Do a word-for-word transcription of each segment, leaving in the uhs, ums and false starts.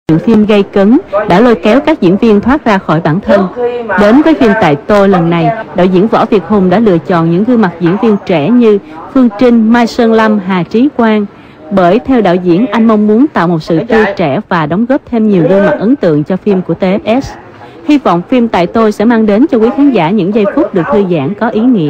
phim gây cấn đã lôi kéo các diễn viên thoát ra khỏi bản thân. Đến với phim Tại Tôi lần này, đạo diễn Võ Việt Hùng đã lựa chọn những gương mặt diễn viên trẻ như Phương Trinh, Mai Sơn Lâm, Hà Trí Quang. Bởi theo đạo diễn, anh mong muốn tạo một sự tươi trẻ và đóng góp thêm nhiều gương mặt ấn tượng cho phim của tê ép ét. Hy vọng phim Tại Tôi sẽ mang đến cho quý khán giả những giây phút được thư giãn có ý nghĩa.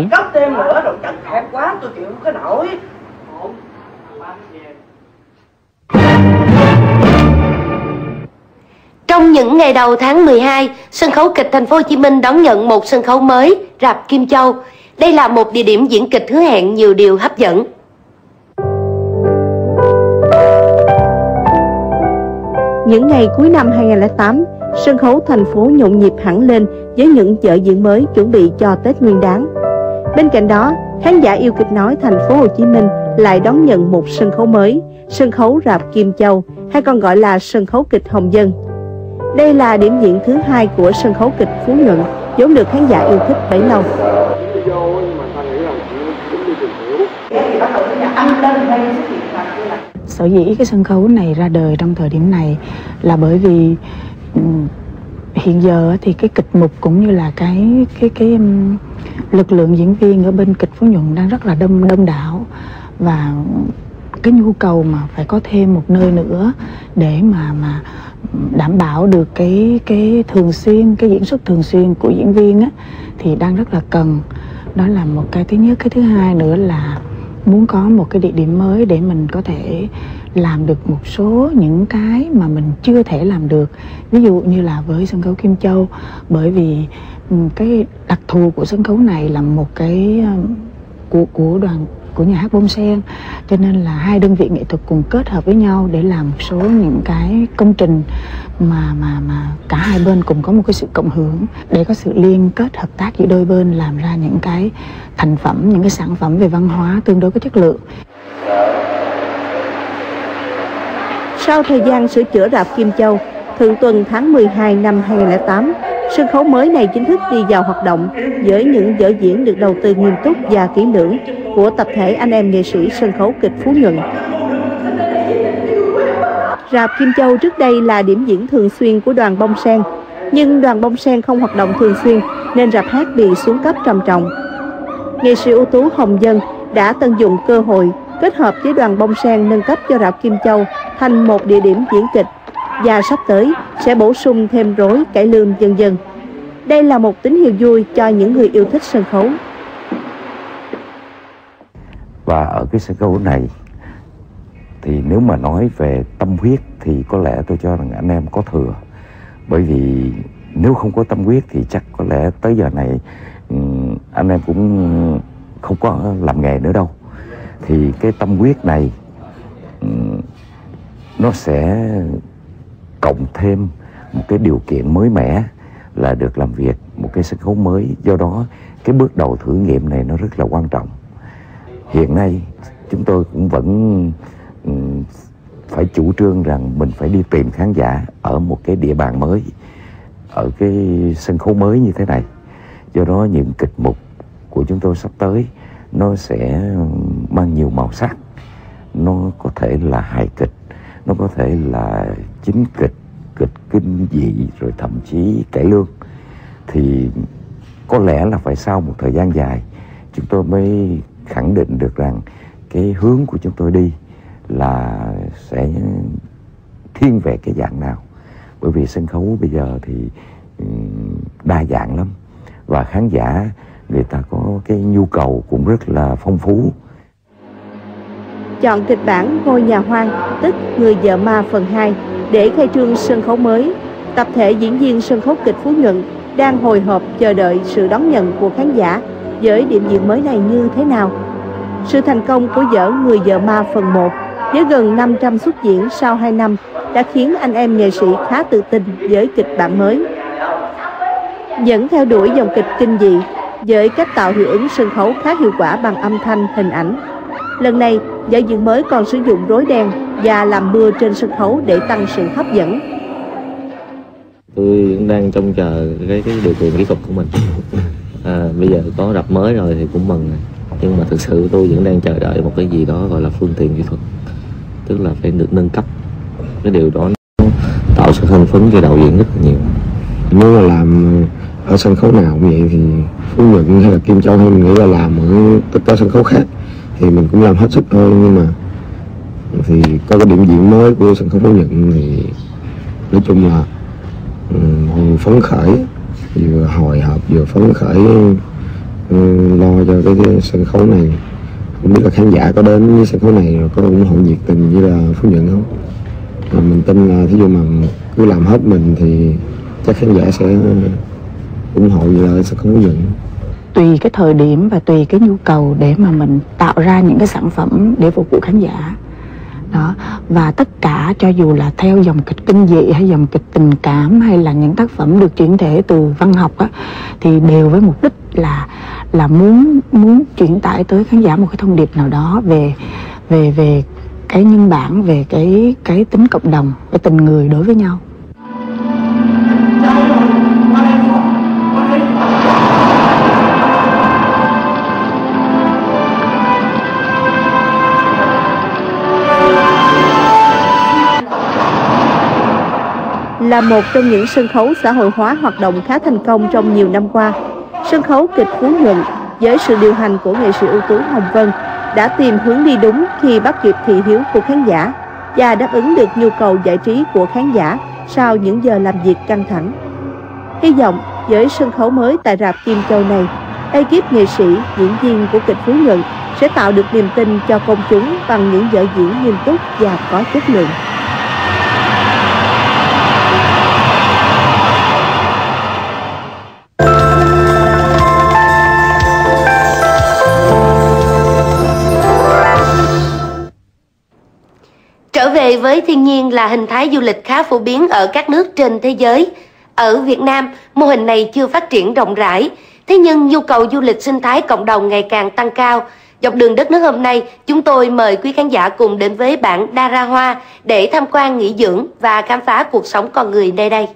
Trong những ngày đầu tháng mười hai, sân khấu kịch Thành phố Hồ Chí Minh đón nhận một sân khấu mới, rạp Kim Châu. Đây là một địa điểm diễn kịch hứa hẹn nhiều điều hấp dẫn. Những ngày cuối năm hai nghìn không trăm lẻ tám, sân khấu thành phố nhộn nhịp hẳn lên với những vở diễn mới chuẩn bị cho Tết Nguyên Đán. Bên cạnh đó, khán giả yêu kịch nói Thành phố Hồ Chí Minh lại đón nhận một sân khấu mới, sân khấu rạp Kim Châu, hay còn gọi là sân khấu kịch Hồng Dân. Đây là điểm diễn thứ hai của sân khấu kịch Phú Nhuận, vốn được khán giả yêu thích bấy lâu. Sở dĩ cái sân khấu này ra đời trong thời điểm này là bởi vì um, hiện giờ thì cái kịch mục cũng như là cái cái cái um, lực lượng diễn viên ở bên kịch Phú Nhuận đang rất là đông đông đảo, và cái nhu cầu mà phải có thêm một nơi nữa để mà mà đảm bảo được cái cái thường xuyên cái diễn xuất thường xuyên của diễn viên á thì đang rất là cần. Đó là một cái thứ nhất. Cái thứ hai nữa là muốn có một cái địa điểm mới để mình có thể làm được một số những cái mà mình chưa thể làm được, ví dụ như là với sân khấu Kim Châu, bởi vì cái đặc thù của sân khấu này là một cái của của đoàn của nhà hát Bông Sen, cho nên là hai đơn vị nghệ thuật cùng kết hợp với nhau để làm một số những cái công trình mà mà mà cả hai bên cùng có một cái sự cộng hưởng, để có sự liên kết hợp tác giữa đôi bên, làm ra những cái thành phẩm, những cái sản phẩm về văn hóa tương đối có chất lượng. Sau thời gian sửa chữa rạp Kim Châu, thượng tuần tháng mười hai năm hai nghìn không trăm lẻ tám, sân khấu mới này chính thức đi vào hoạt động với những vở diễn được đầu tư nghiêm túc và kỹ lưỡng của tập thể anh em nghệ sĩ sân khấu kịch Phú Nhuận. Rạp Kim Châu trước đây là điểm diễn thường xuyên của đoàn Bông Sen, nhưng đoàn Bông Sen không hoạt động thường xuyên nên rạp hát bị xuống cấp trầm trọng. Nghệ sĩ ưu tú Hồng Dân đã tận dụng cơ hội kết hợp với đoàn Bông Sen nâng cấp cho rạp Kim Châu thành một địa điểm diễn kịch, và sắp tới sẽ bổ sung thêm rối, cải lương vân vân. Đây là một tín hiệu vui cho những người yêu thích sân khấu. Và ở cái sân khấu này thì nếu mà nói về tâm huyết thì có lẽ tôi cho rằng anh em có thừa. Bởi vì nếu không có tâm huyết thì chắc có lẽ tới giờ này anh em cũng không có làm nghề nữa đâu. Thì cái tâm huyết này nó sẽ cộng thêm một cái điều kiện mới mẻ là được làm việc một cái sân khấu mới. Do đó cái bước đầu thử nghiệm này nó rất là quan trọng. Hiện nay chúng tôi cũng vẫn phải chủ trương rằng mình phải đi tìm khán giả ở một cái địa bàn mới, ở cái sân khấu mới như thế này. Do đó những kịch mục của chúng tôi sắp tới nó sẽ mang nhiều màu sắc. Nó có thể là hài kịch, nó có thể là chính kịch, kịch kinh dị, rồi thậm chí cải lương. Thì có lẽ là phải sau một thời gian dài chúng tôi mới khẳng định được rằng cái hướng của chúng tôi đi là sẽ thiên về cái dạng nào. Bởi vì sân khấu bây giờ thì đa dạng lắm, và khán giả người ta có cái nhu cầu cũng rất là phong phú. Chọn kịch bản Ngôi Nhà Hoang, tức Người Vợ Ma phần hai để khai trương sân khấu mới. Tập thể diễn viên sân khấu kịch Phú Nhuận đang hồi hộp chờ đợi sự đón nhận của khán giả với điểm diễn mới này như thế nào. Sự thành công của vở Người Vợ Ma phần một với gần năm trăm xuất diễn sau hai năm đã khiến anh em nghệ sĩ khá tự tin với kịch bản mới. Vẫn theo đuổi dòng kịch kinh dị với cách tạo hiệu ứng sân khấu khá hiệu quả bằng âm thanh, hình ảnh. Lần này, vở diễn mới còn sử dụng rối đen và làm mưa trên sân khấu để tăng sự hấp dẫn. Tôi đang trông chờ cái cái điều kiện kỹ thuật của mình. À, bây giờ có rạp mới rồi thì cũng mừng, nhưng mà thực sự tôi vẫn đang chờ đợi một cái gì đó gọi là phương tiện kỹ thuật, tức là phải được nâng cấp. Cái điều đó nó tạo sẽ hưng phấn cho đạo diễn rất là nhiều. Nếu là làm ở sân khấu nào cũng vậy thì Phú Nhuận hay là Kim Châu hay mình nghĩ là làm ở tất cả sân khấu khác thì mình cũng làm hết sức thôi, nhưng mà thì có cái điểm diễn mới của sân khấu Phú Nhuận thì nói chung là um, phấn khởi, vừa hồi hộp vừa phấn khởi, um, lo cho cái, cái sân khấu này. Không biết là khán giả có đến với sân khấu này rồi có ủng hộ nhiệt tình như là Phú Nhuận không? Mà mình tin là thí dụ mà cứ làm hết mình thì chắc khán giả sẽ ủng hộ như là sân khấu Phú Nhuận. Tùy cái thời điểm và tùy cái nhu cầu để mà mình tạo ra những cái sản phẩm để phục vụ khán giả đó. Và tất cả cho dù là theo dòng kịch kinh dị hay dòng kịch tình cảm hay là những tác phẩm được chuyển thể từ văn học á, thì đều với mục đích là là muốn muốn truyền tải tới khán giả một cái thông điệp nào đó về về về cái nhân bản, về cái cái tính cộng đồng, về tình người đối với nhau. Là một trong những sân khấu xã hội hóa hoạt động khá thành công trong nhiều năm qua, sân khấu kịch Phú Nhuận với sự điều hành của nghệ sĩ ưu tú Hồng Vân đã tìm hướng đi đúng khi bắt kịp thị hiếu của khán giả và đáp ứng được nhu cầu giải trí của khán giả sau những giờ làm việc căng thẳng. Hy vọng với sân khấu mới tại rạp Kim Châu này, ekip nghệ sĩ, diễn viên của kịch Phú Nhuận sẽ tạo được niềm tin cho công chúng bằng những vở diễn nghiêm túc và có chất lượng. Trở về với thiên nhiên là hình thái du lịch khá phổ biến ở các nước trên thế giới. Ở Việt Nam, mô hình này chưa phát triển rộng rãi. Thế nhưng nhu cầu du lịch sinh thái cộng đồng ngày càng tăng cao. Dọc đường đất nước hôm nay, chúng tôi mời quý khán giả cùng đến với bản Dara Hoa để tham quan nghỉ dưỡng và khám phá cuộc sống con người nơi đây.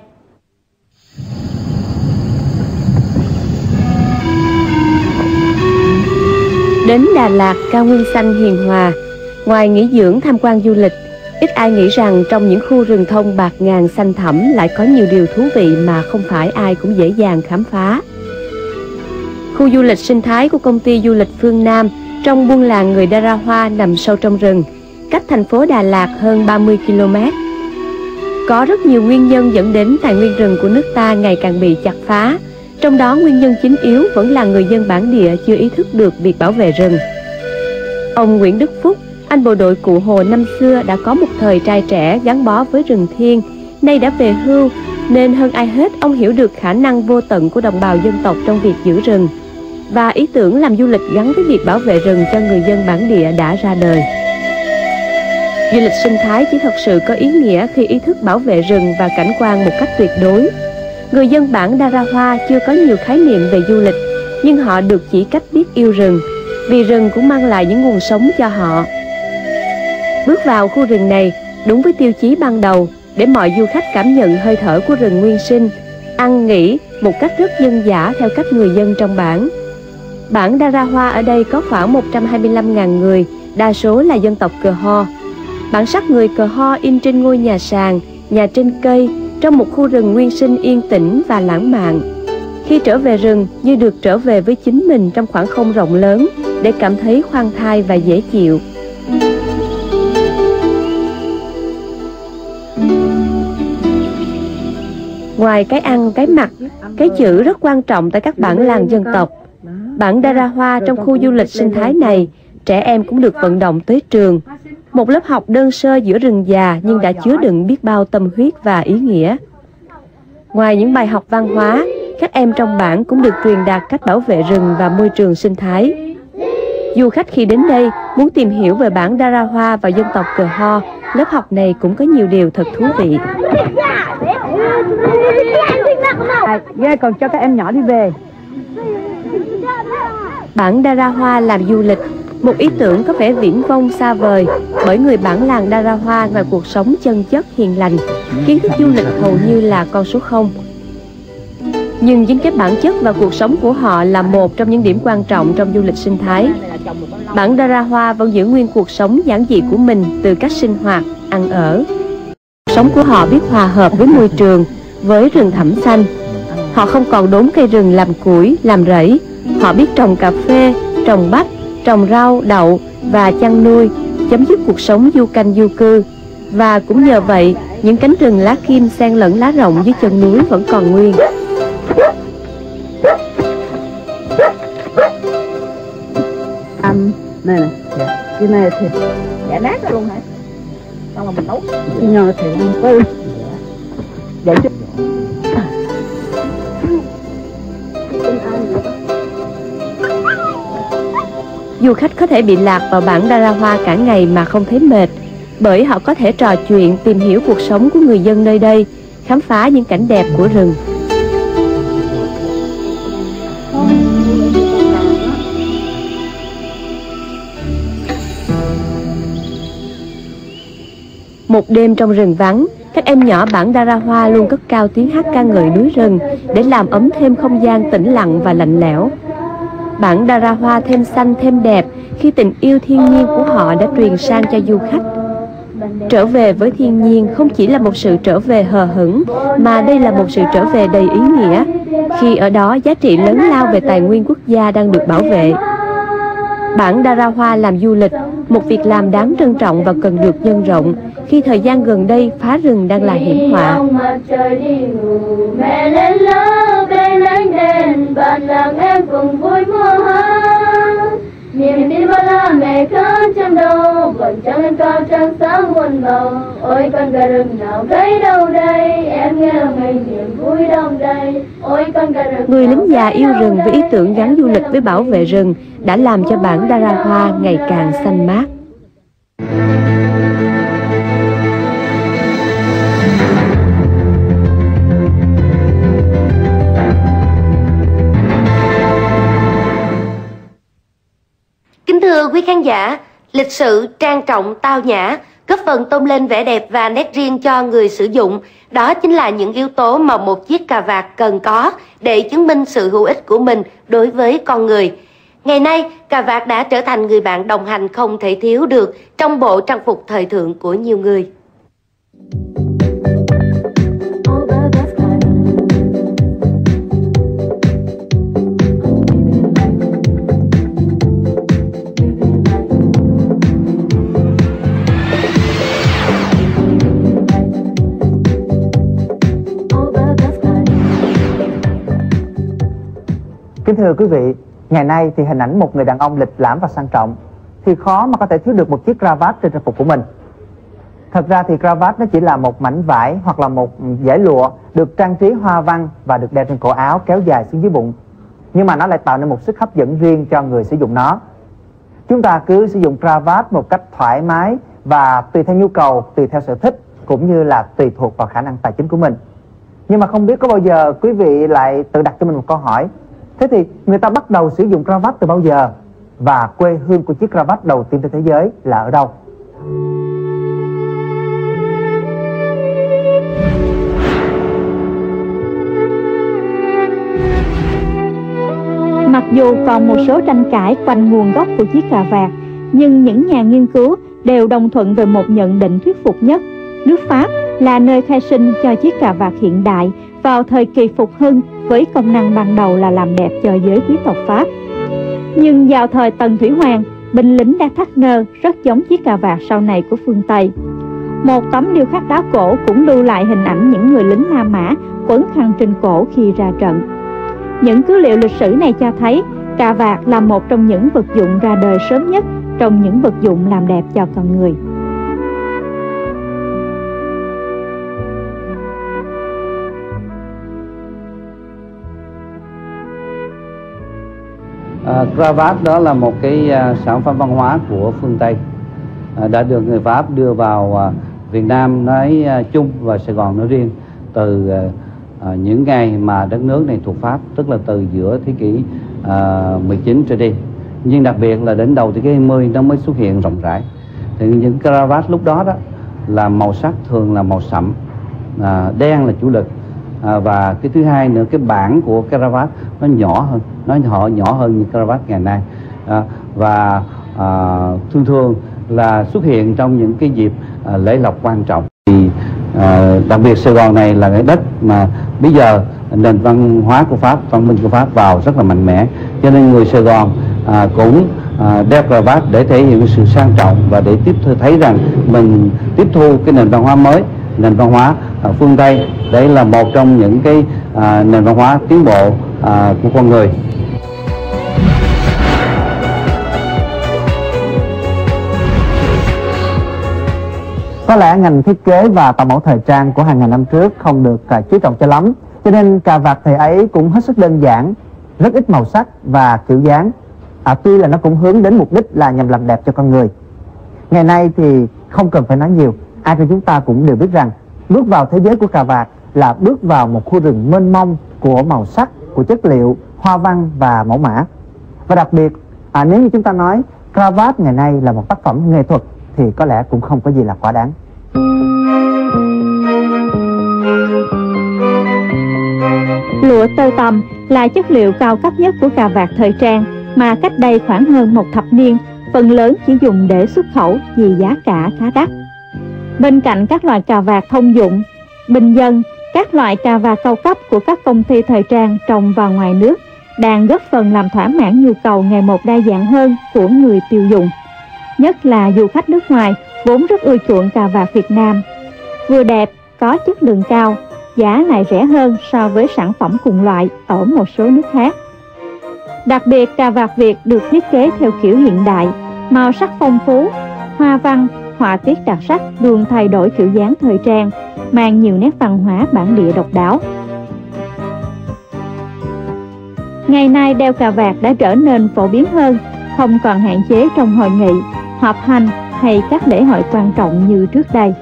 Đến Đà Lạt, cao nguyên xanh hiền hòa. Ngoài nghỉ dưỡng tham quan du lịch, ít ai nghĩ rằng trong những khu rừng thông bạt ngàn xanh thẳm lại có nhiều điều thú vị mà không phải ai cũng dễ dàng khám phá. Khu du lịch sinh thái của công ty du lịch Phương Nam trong buôn làng người Dara Hoa nằm sâu trong rừng, cách thành phố Đà Lạt hơn ba mươi ki lô mét. Có rất nhiều nguyên nhân dẫn đến tài nguyên rừng của nước ta ngày càng bị chặt phá, trong đó nguyên nhân chính yếu vẫn là người dân bản địa chưa ý thức được việc bảo vệ rừng. Ông Nguyễn Đức Phúc, anh bộ đội Cụ Hồ năm xưa đã có một thời trai trẻ gắn bó với rừng thiên, nay đã về hưu, nên hơn ai hết ông hiểu được khả năng vô tận của đồng bào dân tộc trong việc giữ rừng. Và ý tưởng làm du lịch gắn với việc bảo vệ rừng cho người dân bản địa đã ra đời. Du lịch sinh thái chỉ thật sự có ý nghĩa khi ý thức bảo vệ rừng và cảnh quan một cách tuyệt đối. Người dân bản Dara Hoa chưa có nhiều khái niệm về du lịch, nhưng họ được chỉ cách biết yêu rừng, vì rừng cũng mang lại những nguồn sống cho họ. Bước vào khu rừng này, đúng với tiêu chí ban đầu, để mọi du khách cảm nhận hơi thở của rừng nguyên sinh, ăn nghỉ một cách rất dân dã theo cách người dân trong bản. Bản Dara Hoa ở đây có khoảng một trăm hai mươi lăm nghìn người, đa số là dân tộc Cờ Ho. Bản sắc người Cờ Ho in trên ngôi nhà sàn, nhà trên cây, trong một khu rừng nguyên sinh yên tĩnh và lãng mạn. Khi trở về rừng, như được trở về với chính mình trong khoảng không rộng lớn, để cảm thấy khoan thai và dễ chịu. Ngoài cái ăn, cái mặc, cái chữ rất quan trọng tại các bản làng dân tộc. Bản Dara Hoa trong khu du lịch sinh thái này, trẻ em cũng được vận động tới trường. Một lớp học đơn sơ giữa rừng già nhưng đã chứa đựng biết bao tâm huyết và ý nghĩa. Ngoài những bài học văn hóa, các em trong bản cũng được truyền đạt cách bảo vệ rừng và môi trường sinh thái. Du khách khi đến đây muốn tìm hiểu về bản Dara Hoa và dân tộc Cờ Ho, lớp học này cũng có nhiều điều thật thú vị. À, còn cho các em nhỏ đi về. Bản Dara Hoa làm du lịch, một ý tưởng có vẻ viển vông xa vời, bởi người bản làng Dara Hoa ngoài cuộc sống chân chất hiền lành, kiến thức du lịch hầu như là con số không. Nhưng chính cái bản chất và cuộc sống của họ là một trong những điểm quan trọng trong du lịch sinh thái. Bản Dara Hoa vẫn giữ nguyên cuộc sống giản dị của mình, từ cách sinh hoạt, ăn ở. sống của họ biết hòa hợp với môi trường, với rừng thẳm xanh. Họ không còn đốn cây rừng làm củi, làm rẫy. Họ biết trồng cà phê, trồng bắp, trồng rau, đậu và chăn nuôi, chấm dứt cuộc sống du canh du cư. Và cũng nhờ vậy, những cánh rừng lá kim xen lẫn lá rộng dưới chân núi vẫn còn nguyên. Anh này nè, cái này thì giả nát ra luôn hả? Xong rồi mình nấu cái nho thì ăn với vậy chứ. Du khách có thể bị lạc vào bản Darawa cả ngày mà không thấy mệt, bởi họ có thể trò chuyện, tìm hiểu cuộc sống của người dân nơi đây, khám phá những cảnh đẹp của rừng. Một đêm trong rừng vắng, các em nhỏ bản Darawa luôn cất cao tiếng hát ca ngợi núi rừng để làm ấm thêm không gian tĩnh lặng và lạnh lẽo. Bản Darawa thêm xanh thêm đẹp khi tình yêu thiên nhiên của họ đã truyền sang cho du khách. Trở về với thiên nhiên không chỉ là một sự trở về hờ hững, mà đây là một sự trở về đầy ý nghĩa, khi ở đó giá trị lớn lao về tài nguyên quốc gia đang được bảo vệ. Bản Darawa làm du lịch, một việc làm đáng trân trọng và cần được nhân rộng, khi thời gian gần đây phá rừng đang là hiểm họa. Niềm tin bao la mẹ khát trong đầu, vầng trăng lên cao trăng sáng muôn màu. Ôi con gà rừng nào gáy đâu đây, em nghe lòng ngày niềm vui đông đầy. Ôi con gà rừng. Người lính già yêu rừng với ý tưởng gắn du lịch với bảo vệ rừng đã làm cho bản Darawa ngày càng xanh mát. Kính thưa quý khán giả, lịch sự, trang trọng, tao nhã, góp phần tôn lên vẻ đẹp và nét riêng cho người sử dụng. Đó chính là những yếu tố mà một chiếc cà vạt cần có để chứng minh sự hữu ích của mình đối với con người. Ngày nay, cà vạt đã trở thành người bạn đồng hành không thể thiếu được trong bộ trang phục thời thượng của nhiều người. Kính thưa quý vị, ngày nay thì hình ảnh một người đàn ông lịch lãm và sang trọng thì khó mà có thể thiếu được một chiếc cravat trên trang phục của mình. Thật ra thì cravat nó chỉ là một mảnh vải hoặc là một dải lụa được trang trí hoa văn và được đeo trên cổ áo kéo dài xuống dưới bụng. Nhưng mà nó lại tạo nên một sức hấp dẫn riêng cho người sử dụng nó. Chúng ta cứ sử dụng cravat một cách thoải mái và tùy theo nhu cầu, tùy theo sở thích cũng như là tùy thuộc vào khả năng tài chính của mình. Nhưng mà không biết có bao giờ quý vị lại tự đặt cho mình một câu hỏi: thế thì người ta bắt đầu sử dụng cravat từ bao giờ? Và quê hương của chiếc cravat đầu tiên trên thế giới là ở đâu? Mặc dù còn một số tranh cãi quanh nguồn gốc của chiếc cà vạt, nhưng những nhà nghiên cứu đều đồng thuận về một nhận định thuyết phục nhất. Nước Pháp là nơi khai sinh cho chiếc cà vạt hiện đại vào thời kỳ phục hưng, với công năng ban đầu là làm đẹp cho giới quý tộc Pháp. Nhưng vào thời Tần Thủy Hoàng, binh lính đã thắt nơ rất giống chiếc cà vạt sau này của phương Tây. Một tấm điêu khắc đá cổ cũng lưu lại hình ảnh những người lính La Mã quấn khăn trên cổ khi ra trận. Những cứ liệu lịch sử này cho thấy cà vạt là một trong những vật dụng ra đời sớm nhất trong những vật dụng làm đẹp cho con người. À, cravat đó là một cái à, sản phẩm văn hóa của phương Tây, à, đã được người Pháp đưa vào à, Việt Nam nói à, chung và Sài Gòn nói riêng từ à, à, những ngày mà đất nước này thuộc Pháp, tức là từ giữa thế kỷ à, mười chín trở đi. Nhưng đặc biệt là đến đầu thế kỷ hai mươi nó mới xuất hiện rộng rãi. Thì những cravat lúc đó đó là màu sắc thường là màu sẫm, à, đen là chủ lực. À, và cái thứ hai nữa, cái bản của cravat nó nhỏ hơn, nó nhỏ nhỏ hơn như cravat ngày nay, à, và à, thường thường là xuất hiện trong những cái dịp à, lễ lộc quan trọng. Thì À, đặc biệt Sài Gòn này là cái đất mà bây giờ nền văn hóa của Pháp, văn minh của Pháp vào rất là mạnh mẽ, cho nên người Sài Gòn à, cũng à, đeo cà vạt để thể hiện sự sang trọng và để tiếp thu thấy rằng mình tiếp thu cái nền văn hóa mới, nền văn hóa à, phương Tây. Đấy là một trong những cái à, nền văn hóa tiến bộ à, của con người. Có lẽ ngành thiết kế và tạo mẫu thời trang của hàng ngàn năm trước không được uh, chú trọng cho lắm, cho nên cà vạt thời ấy cũng hết sức đơn giản, rất ít màu sắc và kiểu dáng. À, tuy là nó cũng hướng đến mục đích là nhằm làm đẹp cho con người. Ngày nay thì không cần phải nói nhiều, ai trong chúng ta cũng đều biết rằng bước vào thế giới của cà vạt là bước vào một khu rừng mênh mông của màu sắc, của chất liệu, hoa văn và mẫu mã. Và đặc biệt, à, nếu như chúng ta nói cravat ngày nay là một tác phẩm nghệ thuật thì có lẽ cũng không có gì là quá đáng. Lụa tơ tằm là chất liệu cao cấp nhất của cà vạt thời trang mà cách đây khoảng hơn một thập niên, phần lớn chỉ dùng để xuất khẩu vì giá cả khá đắt. Bên cạnh các loại cà vạt thông dụng, bình dân, các loại cà vạt cao cấp của các công ty thời trang trong và ngoài nước đang góp phần làm thỏa mãn nhu cầu ngày một đa dạng hơn của người tiêu dùng. Nhất là du khách nước ngoài vốn rất ưa chuộng cà vạt Việt Nam. Vừa đẹp, có chất lượng cao, giá lại rẻ hơn so với sản phẩm cùng loại ở một số nước khác. Đặc biệt, cà vạt Việt được thiết kế theo kiểu hiện đại, màu sắc phong phú, hoa văn, họa tiết đặc sắc luôn thay đổi kiểu dáng thời trang, mang nhiều nét văn hóa bản địa độc đáo. Ngày nay đeo cà vạt đã trở nên phổ biến hơn, không còn hạn chế trong hội nghị, họp hành hay các lễ hội quan trọng như trước đây.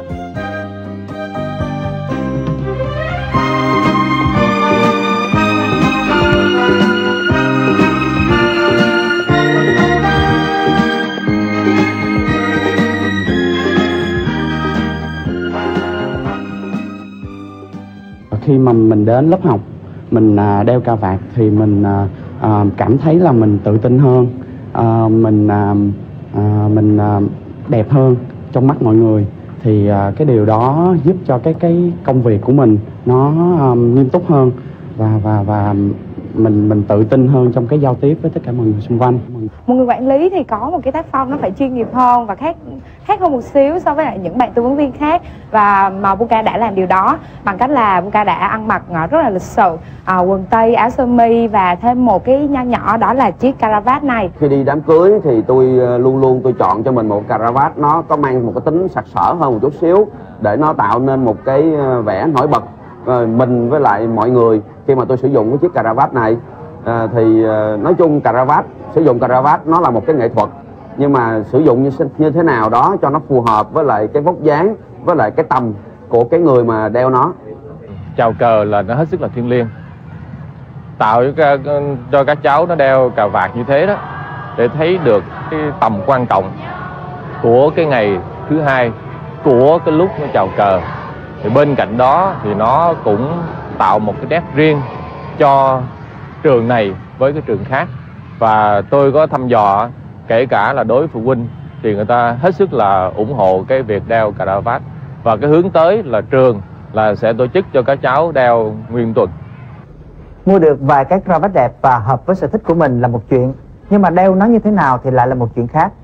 Khi mà mình đến lớp học, mình đeo cà vạt thì mình cảm thấy là mình tự tin hơn, mình mình đẹp hơn trong mắt mọi người. Thì cái điều đó giúp cho cái cái công việc của mình nó nghiêm túc hơn và và và mình mình tự tin hơn trong cái giao tiếp với tất cả mọi người xung quanh. Một người quản lý thì có một cái tác phong nó phải chuyên nghiệp hơn và khác khác hơn một xíu so với lại những bạn tư vấn viên khác, và mà Buka đã làm điều đó bằng cách là Buka đã ăn mặc rất là lịch sự, à, quần tây, áo sơ mi và thêm một cái nho nhỏ đó là chiếc caravat này. Khi đi đám cưới thì tôi luôn luôn tôi chọn cho mình một caravat nó có mang một cái tính sặc sỡ hơn một chút xíu để nó tạo nên một cái vẻ nổi bật mình với lại mọi người khi mà tôi sử dụng cái chiếc caravat này. À, thì nói chung caravat, sử dụng caravat nó là một cái nghệ thuật, nhưng mà sử dụng như như thế nào đó cho nó phù hợp với lại cái vóc dáng, với lại cái tầm của cái người mà đeo nó. Chào cờ là nó hết sức là thiêng liêng, tạo cho, cho các cháu nó đeo cà vạt như thế đó để thấy được cái tầm quan trọng của cái ngày thứ hai, của cái lúc nó chào cờ. Thì bên cạnh đó thì nó cũng tạo một cái nét riêng cho trường này với cái trường khác. Và tôi có thăm dò, kể cả là đối với phụ huynh thì người ta hết sức là ủng hộ cái việc đeo caravat, và cái hướng tới là trường là sẽ tổ chức cho các cháu đeo nguyên tuần. Mua được vài cái cravat đẹp và hợp với sở thích của mình là một chuyện, nhưng mà đeo nó như thế nào thì lại là một chuyện khác.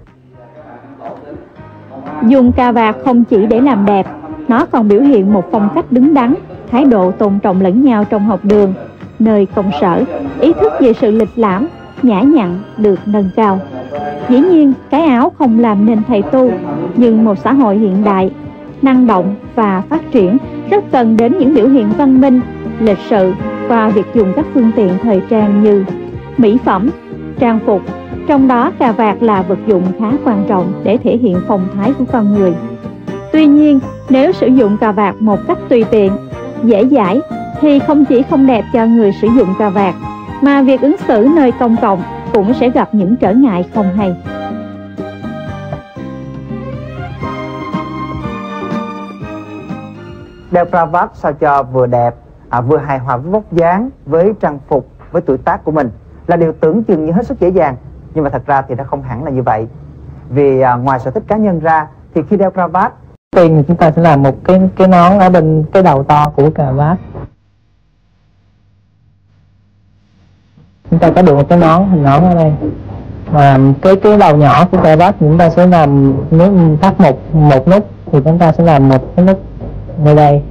Dùng cà vạt không chỉ để làm đẹp, nó còn biểu hiện một phong cách đứng đắn, thái độ tôn trọng lẫn nhau trong học đường, nơi công sở, ý thức về sự lịch lãm, nhã nhặn được nâng cao. Dĩ nhiên, cái áo không làm nên thầy tu, nhưng một xã hội hiện đại, năng động và phát triển rất cần đến những biểu hiện văn minh, lịch sự qua việc dùng các phương tiện thời trang như mỹ phẩm, trang phục. Trong đó cà vạt là vật dụng khá quan trọng để thể hiện phong thái của con người. Tuy nhiên, nếu sử dụng cà vạt một cách tùy tiện, dễ dãi thì không chỉ không đẹp cho người sử dụng cà vạt, mà việc ứng xử nơi công cộng cũng sẽ gặp những trở ngại không hay. Đeo cravat sao cho vừa đẹp, à, vừa hài hòa với vóc dáng, với trang phục, với tuổi tác của mình là điều tưởng chừng như hết sức dễ dàng, nhưng mà thật ra thì nó không hẳn là như vậy. Vì à, ngoài sở thích cá nhân ra thì khi đeo cravat tiên thì chúng ta sẽ làm một cái cái nón ở bên cái đầu to của cà vạt. Chúng ta có được một cái nón, hình nón ở đây. Và cái cái đầu nhỏ của cà vạt chúng ta sẽ làm, nếu thắt một một nút thì chúng ta sẽ làm một cái nút nơi đây.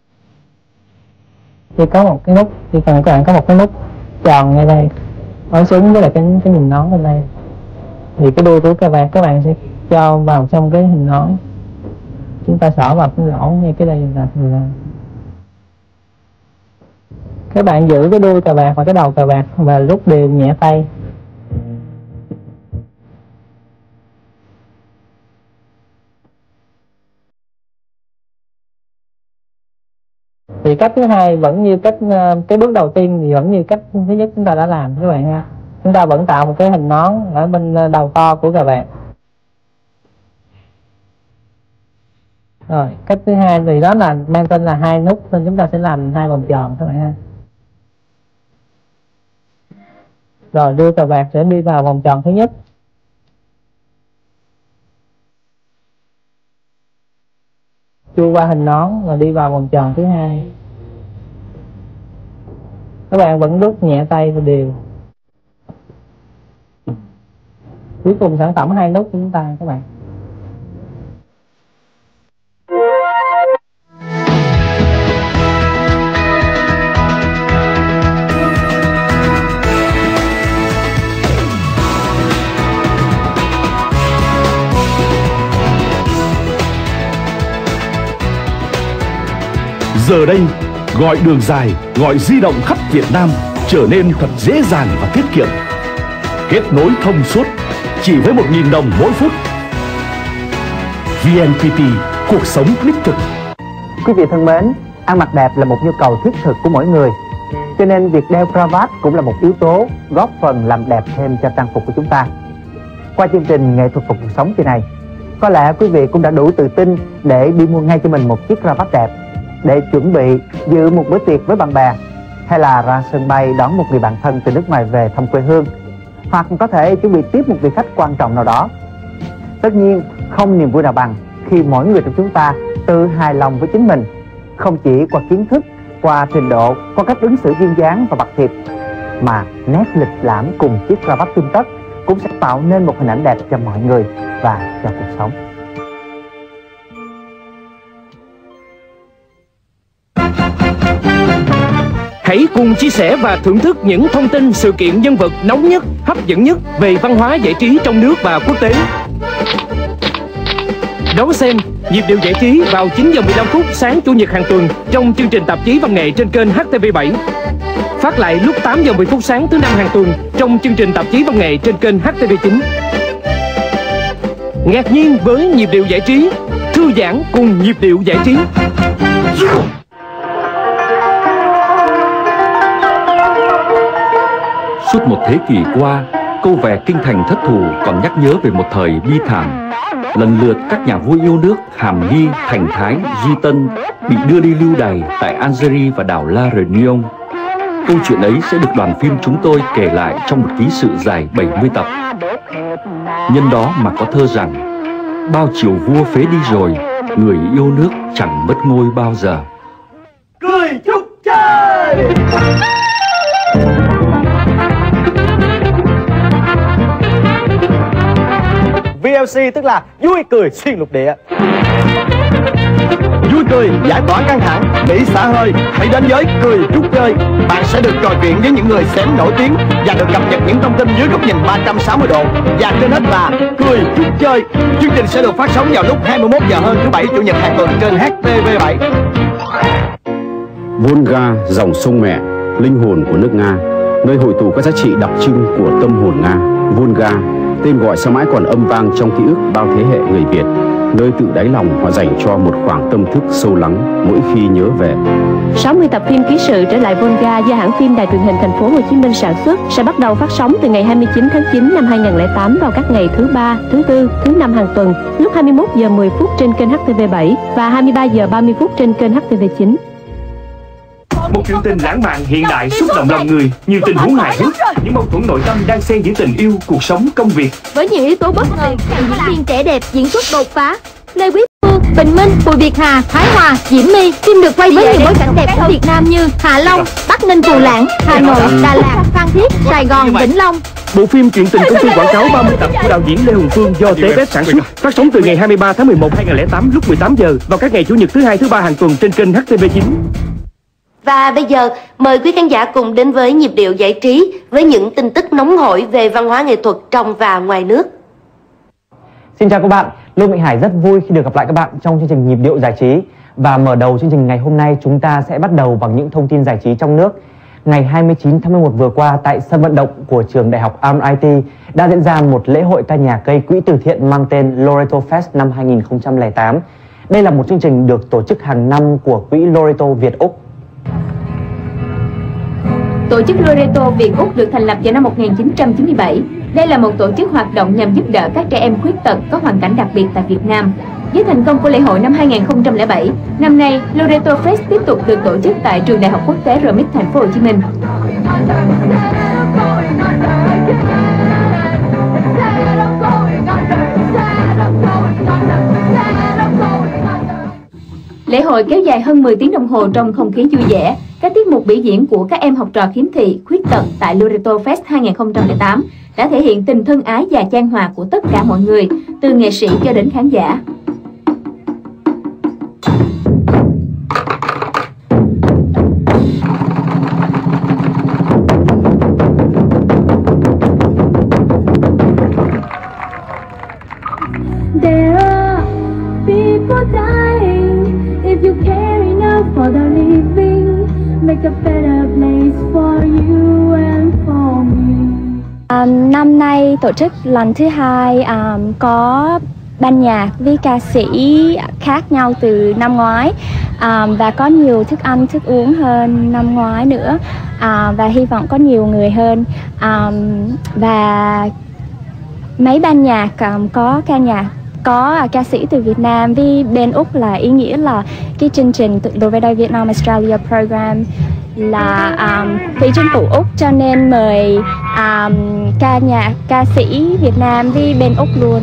Khi có một cái nút, thì cần các bạn có một cái nút tròn ngay đây, đối xứng với lại cái cái hình nón bên đây. Thì cái đuôi của cà vạt các bạn sẽ cho vào trong cái hình nón. Chúng ta xỏ vào cái lỗ ngay cái đây là các bạn giữ cái đuôi cà vạt và cái đầu cà vạt và rút đều nhẹ tay. Thì cách thứ hai vẫn như cách cái bước đầu tiên thì vẫn như cách thứ nhất chúng ta đã làm các bạn ha. Chúng ta vẫn tạo một cái hình nón ở bên đầu to của cà vạt. Rồi, cách thứ hai thì đó là mang tên là hai nút, nên chúng ta sẽ làm hai vòng tròn các bạn ha. Rồi đưa cà vạt sẽ đi vào vòng tròn thứ nhất. Chui qua hình nón và đi vào vòng tròn thứ hai. Các bạn vẫn rút nhẹ tay và đều. Cuối cùng sản phẩm hai nút của chúng ta các bạn. Giờ đây, gọi đường dài, gọi di động khắp Việt Nam trở nên thật dễ dàng và tiết kiệm. Kết nối thông suốt chỉ với một nghìn đồng mỗi phút. vê en pê tê, cuộc sống đích thực. Quý vị thân mến, ăn mặc đẹp là một nhu cầu thiết thực của mỗi người. Cho nên việc đeo cravat cũng là một yếu tố góp phần làm đẹp thêm cho trang phục của chúng ta. Qua chương trình Nghệ thuật phục cuộc sống kỳ này, có lẽ quý vị cũng đã đủ tự tin để đi mua ngay cho mình một chiếc cravat đẹp, để chuẩn bị dự một bữa tiệc với bạn bè, hay là ra sân bay đón một người bạn thân từ nước ngoài về thăm quê hương, hoặc có thể chuẩn bị tiếp một vị khách quan trọng nào đó. Tất nhiên, không niềm vui nào bằng khi mỗi người trong chúng ta tự hài lòng với chính mình, không chỉ qua kiến thức, qua trình độ, qua cách ứng xử duyên dáng và bạc thiệp, mà nét lịch lãm cùng chiếc cravat tươm tất cũng sẽ tạo nên một hình ảnh đẹp cho mọi người và cho cuộc sống. Hãy cùng chia sẻ và thưởng thức những thông tin, sự kiện, nhân vật nóng nhất, hấp dẫn nhất về văn hóa giải trí trong nước và quốc tế. Đón xem Nhịp điệu giải trí vào chín giờ mười lăm phút sáng Chủ nhật hàng tuần trong chương trình tạp chí văn nghệ trên kênh H T V bảy. Phát lại lúc tám giờ mười phút sáng thứ năm hàng tuần trong chương trình tạp chí văn nghệ trên kênh H T V chín. Ngạc nhiên với nhịp điệu giải trí, thư giãn cùng nhịp điệu giải trí. Suốt một thế kỷ qua, câu vè kinh thành thất thủ còn nhắc nhớ về một thời bi thảm. Lần lượt các nhà vua yêu nước Hàm Nghi, Thành Thái, Duy Tân bị đưa đi lưu đày tại Algeria và đảo La Réunion. Câu chuyện ấy sẽ được đoàn phim chúng tôi kể lại trong một ký sự dài bảy mươi tập. Nhân đó mà có thơ rằng: bao triều vua phế đi rồi, người yêu nước chẳng mất ngôi bao giờ. Cười chúc chơi! vê lờ xê tức là vui cười xuyên lục địa. Vui cười giải tỏa căng thẳng, nghỉ xả hơi, hãy đến với Cười Chúc Chơi. Bạn sẽ được trò chuyện với những người xem nổi tiếng và được cập nhật những thông tin dưới góc nhìn ba trăm sáu mươi độ. Và trên hết là Cười Chúc Chơi. Chương trình sẽ được phát sóng vào lúc hai mươi mốt giờ hơn thứ bảy Chủ nhật hàng tuần trên H T V bảy. Volga, dòng sông mẹ, linh hồn của nước Nga, nơi hội tụ các giá trị đặc trưng của tâm hồn Nga. Volga, tên gọi sao mãi còn âm vang trong ký ức bao thế hệ người Việt, nơi tự đáy lòng họ dành cho một khoảng tâm thức sâu lắng mỗi khi nhớ về. sáu mươi tập phim ký sự trở lại Volga do hãng phim Đài truyền hình Thành phố Hồ Chí Minh sản xuất sẽ bắt đầu phát sóng từ ngày hai mươi chín tháng chín năm hai nghìn không trăm lẻ tám vào các ngày thứ ba, thứ tư, thứ năm hàng tuần lúc hai mươi mốt giờ mười phút trên kênh H T V bảy và hai mươi ba giờ ba mươi phút trên kênh H T V chín. Một chuyện tình lãng mạn hiện đại xúc động lòng người, nhiều tình huống hài hước, những mâu thuẫn nội tâm đang xen giữa tình yêu, cuộc sống, công việc. Với nhiều yếu tố bất ngờ, diễn viên trẻ đẹp diễn xuất đột phá, Lê Quý Phương Phương, Bình Minh, Bùi Việt Hà, Thái Hòa, Diễm My. Phim được quay với nhiều bối cảnh đẹp của Việt Nam như Hạ Long, Bắc Ninh, Phù Lãng, Hà Nội, Đà Lạt, Phan Thiết, Sài Gòn, Vĩnh Long. Bộ phim Chuyện tình công ty quảng cáo ba mươi tập của đạo diễn Lê Hùng Phương do tê ép ép sản xuất, phát sóng từ ngày hai mươi ba tháng mười một năm hai nghìn không trăm lẻ tám lúc mười tám giờ vào các ngày chủ nhật thứ hai, thứ ba hàng tuần trên kênh H T V chín. Và bây giờ mời quý khán giả cùng đến với nhịp điệu giải trí với những tin tức nóng hổi về văn hóa nghệ thuật trong và ngoài nước. Xin chào các bạn, Lương Mạnh Hải rất vui khi được gặp lại các bạn trong chương trình Nhịp điệu giải trí. Và mở đầu chương trình ngày hôm nay, chúng ta sẽ bắt đầu bằng những thông tin giải trí trong nước. Ngày hai mươi chín tháng mười một vừa qua, tại sân vận động của trường đại học em i tê đã diễn ra một lễ hội ca nhạc gây quỹ từ thiện mang tên Loreto Fest năm hai nghìn không trăm lẻ tám. Đây là một chương trình được tổ chức hàng năm của quỹ Loreto Việt Úc. Tổ chức Loreto Việt Úc được thành lập vào năm một nghìn chín trăm chín mươi bảy. Đây là một tổ chức hoạt động nhằm giúp đỡ các trẻ em khuyết tật có hoàn cảnh đặc biệt tại Việt Nam. Với thành công của lễ hội năm hai nghìn không trăm lẻ bảy, năm nay Loreto Fest tiếp tục được tổ chức tại trường Đại học Quốc tế rờ em i tê Thành phố Hồ Chí Minh. Lễ hội kéo dài hơn mười tiếng đồng hồ trong không khí vui vẻ. Các tiết mục biểu diễn của các em học trò khiếm thị, khuyết tật tại Loreto Fest hai nghìn không trăm lẻ tám đã thể hiện tình thân ái và chan hòa của tất cả mọi người, từ nghệ sĩ cho đến khán giả. There are people dying. If you care enough for the living, make a better place for you and for me. Um, năm nay tổ chức lần thứ hai, um, có ban nhạc với ca sĩ khác nhau từ năm ngoái, um, và có nhiều thức ăn thức uống hơn năm ngoái nữa, uh, và hy vọng có nhiều người hơn, um, và mấy ban nhạc um, có ca nhạc có uh, ca sĩ từ Việt Nam với bên Úc, là ý nghĩa là cái chương trình Loreto Vietnam Australia Program là um, phía chính phủ Úc, cho nên mời um, ca nhạc ca sĩ Việt Nam với bên Úc luôn.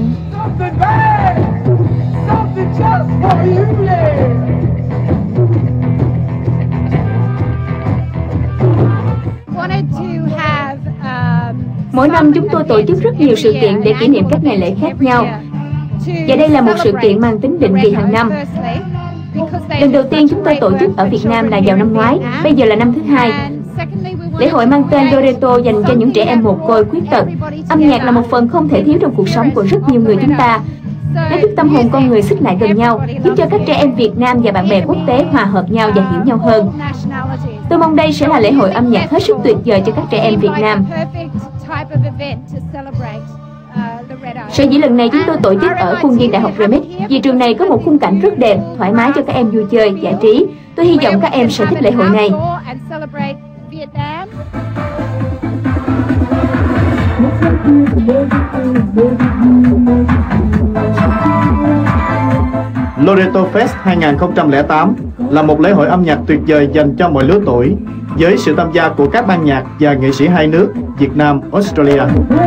Mỗi năm chúng tôi tổ chức rất nhiều sự kiện để kỷ niệm các ngày lễ khác nhau. Và đây là một sự kiện mang tính định kỳ hàng năm. Lần đầu tiên chúng tôi tổ chức ở Việt Nam là vào năm ngoái, bây giờ là năm thứ hai. Lễ hội mang tên Loreto dành cho những trẻ em mồ côi khuyết tật. Âm nhạc là một phần không thể thiếu trong cuộc sống của rất nhiều người chúng ta. Nó giúp tâm hồn con người xích lại gần nhau, giúp cho các trẻ em Việt Nam và bạn bè quốc tế hòa hợp nhau và hiểu nhau hơn. Tôi mong đây sẽ là lễ hội âm nhạc hết sức tuyệt vời cho các trẻ em Việt Nam. Sở dĩ lần này chúng tôi tổ chức ở khuôn viên Đại học rờ em i tê vì trường này có một khung cảnh rất đẹp, thoải mái cho các em vui chơi, giải trí. Tôi hy vọng các em sẽ thích lễ hội này. Loreto Fest hai nghìn không trăm lẻ tám là một lễ hội âm nhạc tuyệt vời dành cho mọi lứa tuổi, với sự tham gia của các ban nhạc và nghệ sĩ hai nước Việt Nam, Australia.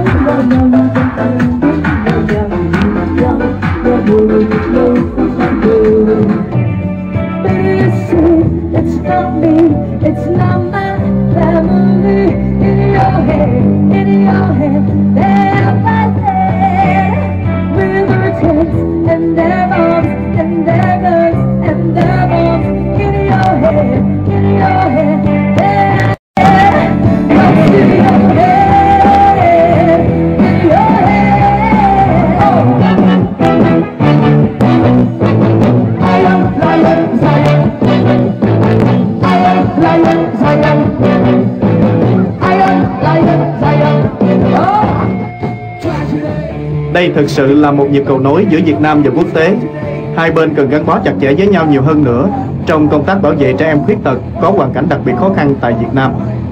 Đây thực sự là một nhịp cầu nối giữa Việt Nam và quốc tế. Hai bên cần gắn bó chặt chẽ với nhau nhiều hơn nữa trong công tác bảo vệ trẻ em khuyết tật có hoàn cảnh đặc biệt khó khăn tại Việt Nam.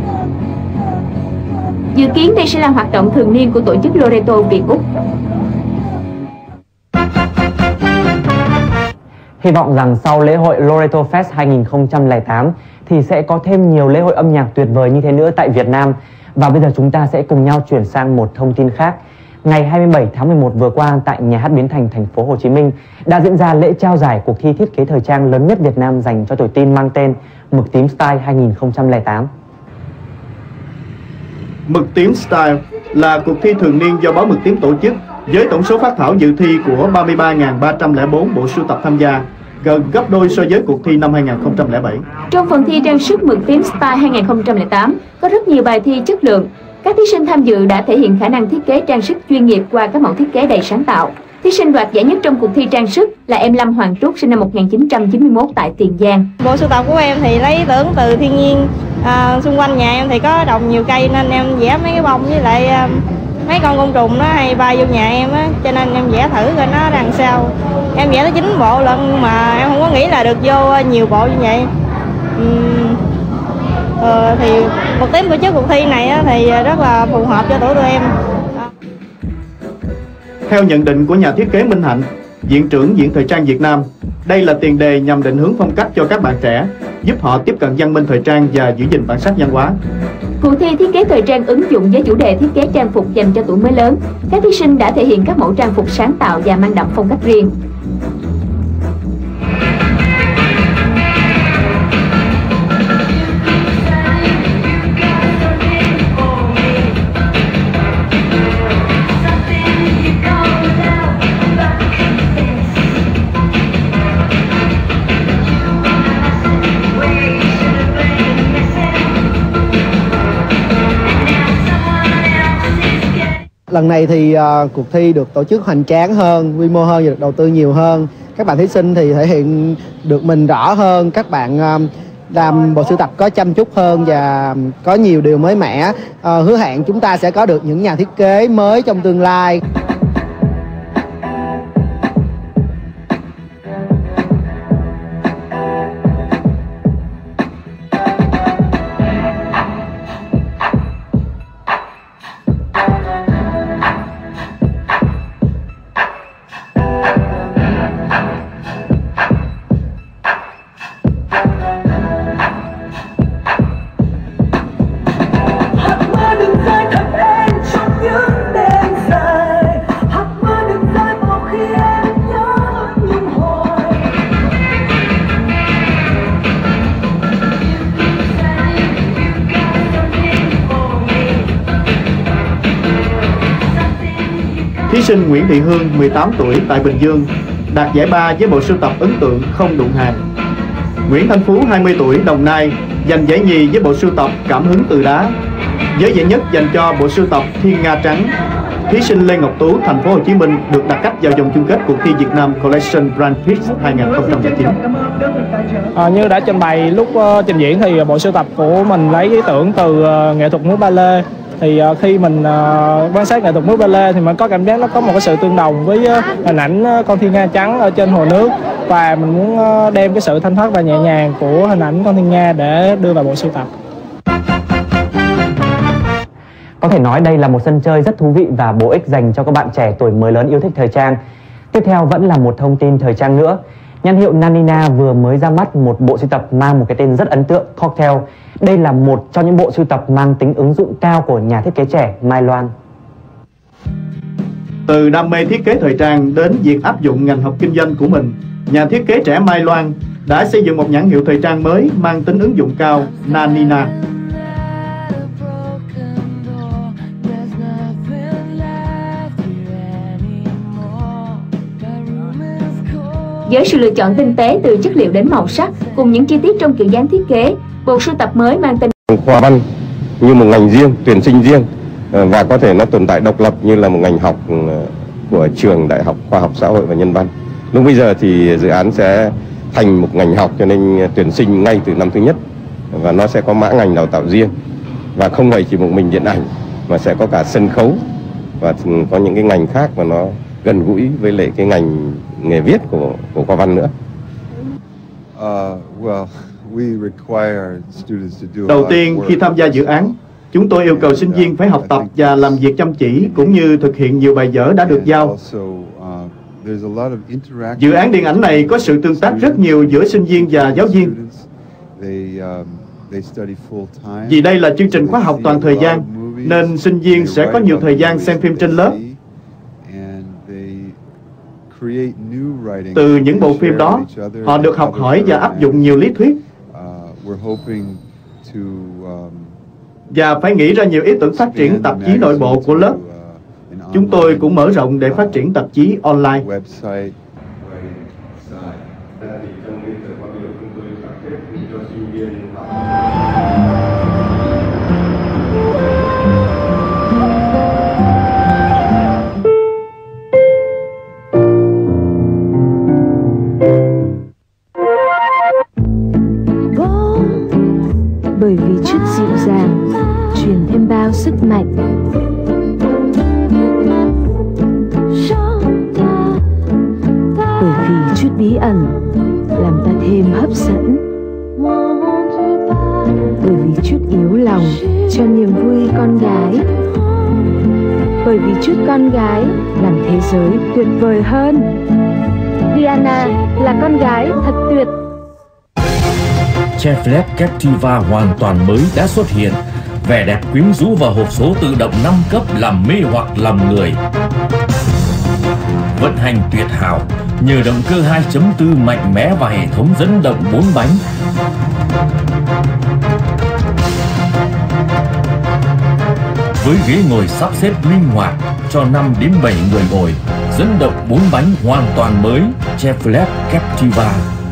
Dự kiến đây sẽ là hoạt động thường niên của tổ chức Loreto Việt Úc. Hy vọng rằng sau lễ hội Loreto Fest hai nghìn không trăm lẻ tám thì sẽ có thêm nhiều lễ hội âm nhạc tuyệt vời như thế nữa tại Việt Nam. Và bây giờ chúng ta sẽ cùng nhau chuyển sang một thông tin khác. Ngày hai mươi bảy tháng mười một vừa qua tại Nhà hát Biến Thành, thành phố Hồ Chí Minh đã diễn ra lễ trao giải cuộc thi thiết kế thời trang lớn nhất Việt Nam dành cho tuổi teen mang tên Mực Tím Style hai nghìn không trăm lẻ tám. Mực Tím Style là cuộc thi thường niên do báo Mực Tím tổ chức với tổng số phác thảo dự thi của ba mươi ba nghìn ba trăm lẻ bốn bộ sưu tập tham gia, gần gấp đôi so với cuộc thi năm hai nghìn không trăm lẻ bảy. Trong phần thi trang sức Mực Tím Style hai nghìn không trăm lẻ tám có rất nhiều bài thi chất lượng. Các thí sinh tham dự đã thể hiện khả năng thiết kế trang sức chuyên nghiệp qua các mẫu thiết kế đầy sáng tạo. Thí sinh đoạt giải nhất trong cuộc thi trang sức là em Lâm Hoàng Trúc, sinh năm một nghìn chín trăm chín mươi mốt tại Tiền Giang. Bộ sưu tập của em thì lấy ý tưởng từ thiên nhiên. À, xung quanh nhà em thì có trồng nhiều cây nên em vẽ mấy cái bông với lại à, mấy con côn trùng nó hay bay vô nhà em á, cho nên em vẽ thử coi nó đằng sau. Em vẽ tới chín bộ lận mà em không có nghĩ là được vô nhiều bộ như vậy. Uhm, ờ, thì một tím tổ chức cuộc thi này á, thì rất là phù hợp cho tuổi tụi em. Theo nhận định của nhà thiết kế Minh Hạnh, Viện trưởng Viện Thời trang Việt Nam, đây là tiền đề nhằm định hướng phong cách cho các bạn trẻ, giúp họ tiếp cận văn minh thời trang và giữ gìn bản sắc văn hóa. Cuộc thi thiết kế thời trang ứng dụng với chủ đề thiết kế trang phục dành cho tuổi mới lớn. Các thí sinh đã thể hiện các mẫu trang phục sáng tạo và mang đậm phong cách riêng. Lần này thì uh, cuộc thi được tổ chức hoành tráng hơn, quy mô hơn và được đầu tư nhiều hơn. Các bạn thí sinh thì thể hiện được mình rõ hơn, các bạn uh, làm bộ sưu tập có chăm chút hơn và có nhiều điều mới mẻ. Uh, hứa hẹn chúng ta sẽ có được những nhà thiết kế mới trong tương lai. Thí sinh Nguyễn Thị Hương, mười tám tuổi, tại Bình Dương, đạt giải ba với bộ sưu tập ấn tượng Không đụng hàng. Nguyễn Thanh Phú, hai mươi tuổi, Đồng Nai, giành giải nhì với bộ sưu tập Cảm hứng từ đá. Với giải nhất dành cho bộ sưu tập Thiên Nga trắng. Thí sinh Lê Ngọc Tú, thành phố Hồ Chí Minh, được đặt cách vào vòng chung kết cuộc thi Việt Nam Collection Grand Prix hai nghìn không trăm lẻ chín. À, như đã trình bày lúc uh, trình diễn thì bộ sưu tập của mình lấy ý tưởng từ uh, nghệ thuật múa ballet. Thì uh, khi mình uh, quan sát nghệ thuật múa ballet thì mình có cảm giác nó có một cái sự tương đồng với uh, hình ảnh uh, con thiên nga trắng ở trên hồ nước, và mình muốn uh, đem cái sự thanh thoát và nhẹ nhàng của hình ảnh con thiên nga để đưa vào bộ sưu tập. Có thể nói đây là một sân chơi rất thú vị và bổ ích dành cho các bạn trẻ tuổi mới lớn yêu thích thời trang. Tiếp theo vẫn là một thông tin thời trang nữa. Nhãn hiệu Nanina vừa mới ra mắt một bộ sưu tập mang một cái tên rất ấn tượng, Cocktail. Đây là một trong những bộ sưu tập mang tính ứng dụng cao của nhà thiết kế trẻ Mai Loan. Từ đam mê thiết kế thời trang đến việc áp dụng ngành học kinh doanh của mình, nhà thiết kế trẻ Mai Loan đã xây dựng một nhãn hiệu thời trang mới mang tính ứng dụng cao, Nanina. Với sự lựa chọn tinh tế từ chất liệu đến màu sắc cùng những chi tiết trong kiểu dáng thiết kế, bộ sưu tập mới mang tên khoa văn như một ngành riêng, tuyển sinh riêng, và có thể nó tồn tại độc lập như là một ngành học của trường Đại học Khoa học Xã hội và Nhân văn. Lúc bây giờ thì dự án sẽ thành một ngành học, cho nên tuyển sinh ngay từ năm thứ nhất, và nó sẽ có mã ngành đào tạo riêng, và không phải chỉ một mình điện ảnh mà sẽ có cả sân khấu và có những cái ngành khác mà nó gần gũi với lại cái ngành nghề viết của của khoa văn nữa. Uh, well, we require students to do Đầu tiên khi tham gia dự án, chúng tôi yêu cầu sinh viên phải học tập và làm việc chăm chỉ cũng như thực hiện nhiều bài vở đã được giao. Dự án điện ảnh này có sự tương tác rất nhiều giữa sinh viên và giáo viên. Vì đây là chương trình khóa học toàn thời gian, nên sinh viên sẽ có nhiều thời gian xem phim trên lớp. Từ những bộ phim đó, họ được học hỏi và áp dụng nhiều lý thuyết. Và phải nghĩ ra nhiều ý tưởng phát triển tạp chí nội bộ của lớp. Chúng tôi cũng mở rộng để phát triển tạp chí online. Bởi vì chút dịu dàng truyền thêm bao sức mạnh. Bởi vì chút bí ẩn làm ta thêm hấp dẫn. Bởi vì chút yếu lòng cho niềm vui con gái. Bởi vì chút con gái làm thế giới tuyệt vời hơn. Diana là con gái thật tuyệt. Chevrolet Captiva hoàn toàn mới đã xuất hiện. Vẻ đẹp quyến rũ và hộp số tự động năm cấp làm mê hoặc lòng người. Vận hành tuyệt hảo nhờ động cơ hai chấm bốn mạnh mẽ và hệ thống dẫn động bốn bánh. Với ghế ngồi sắp xếp linh hoạt cho năm đến bảy người ngồi, dẫn động bốn bánh hoàn toàn mới Chevrolet Captiva.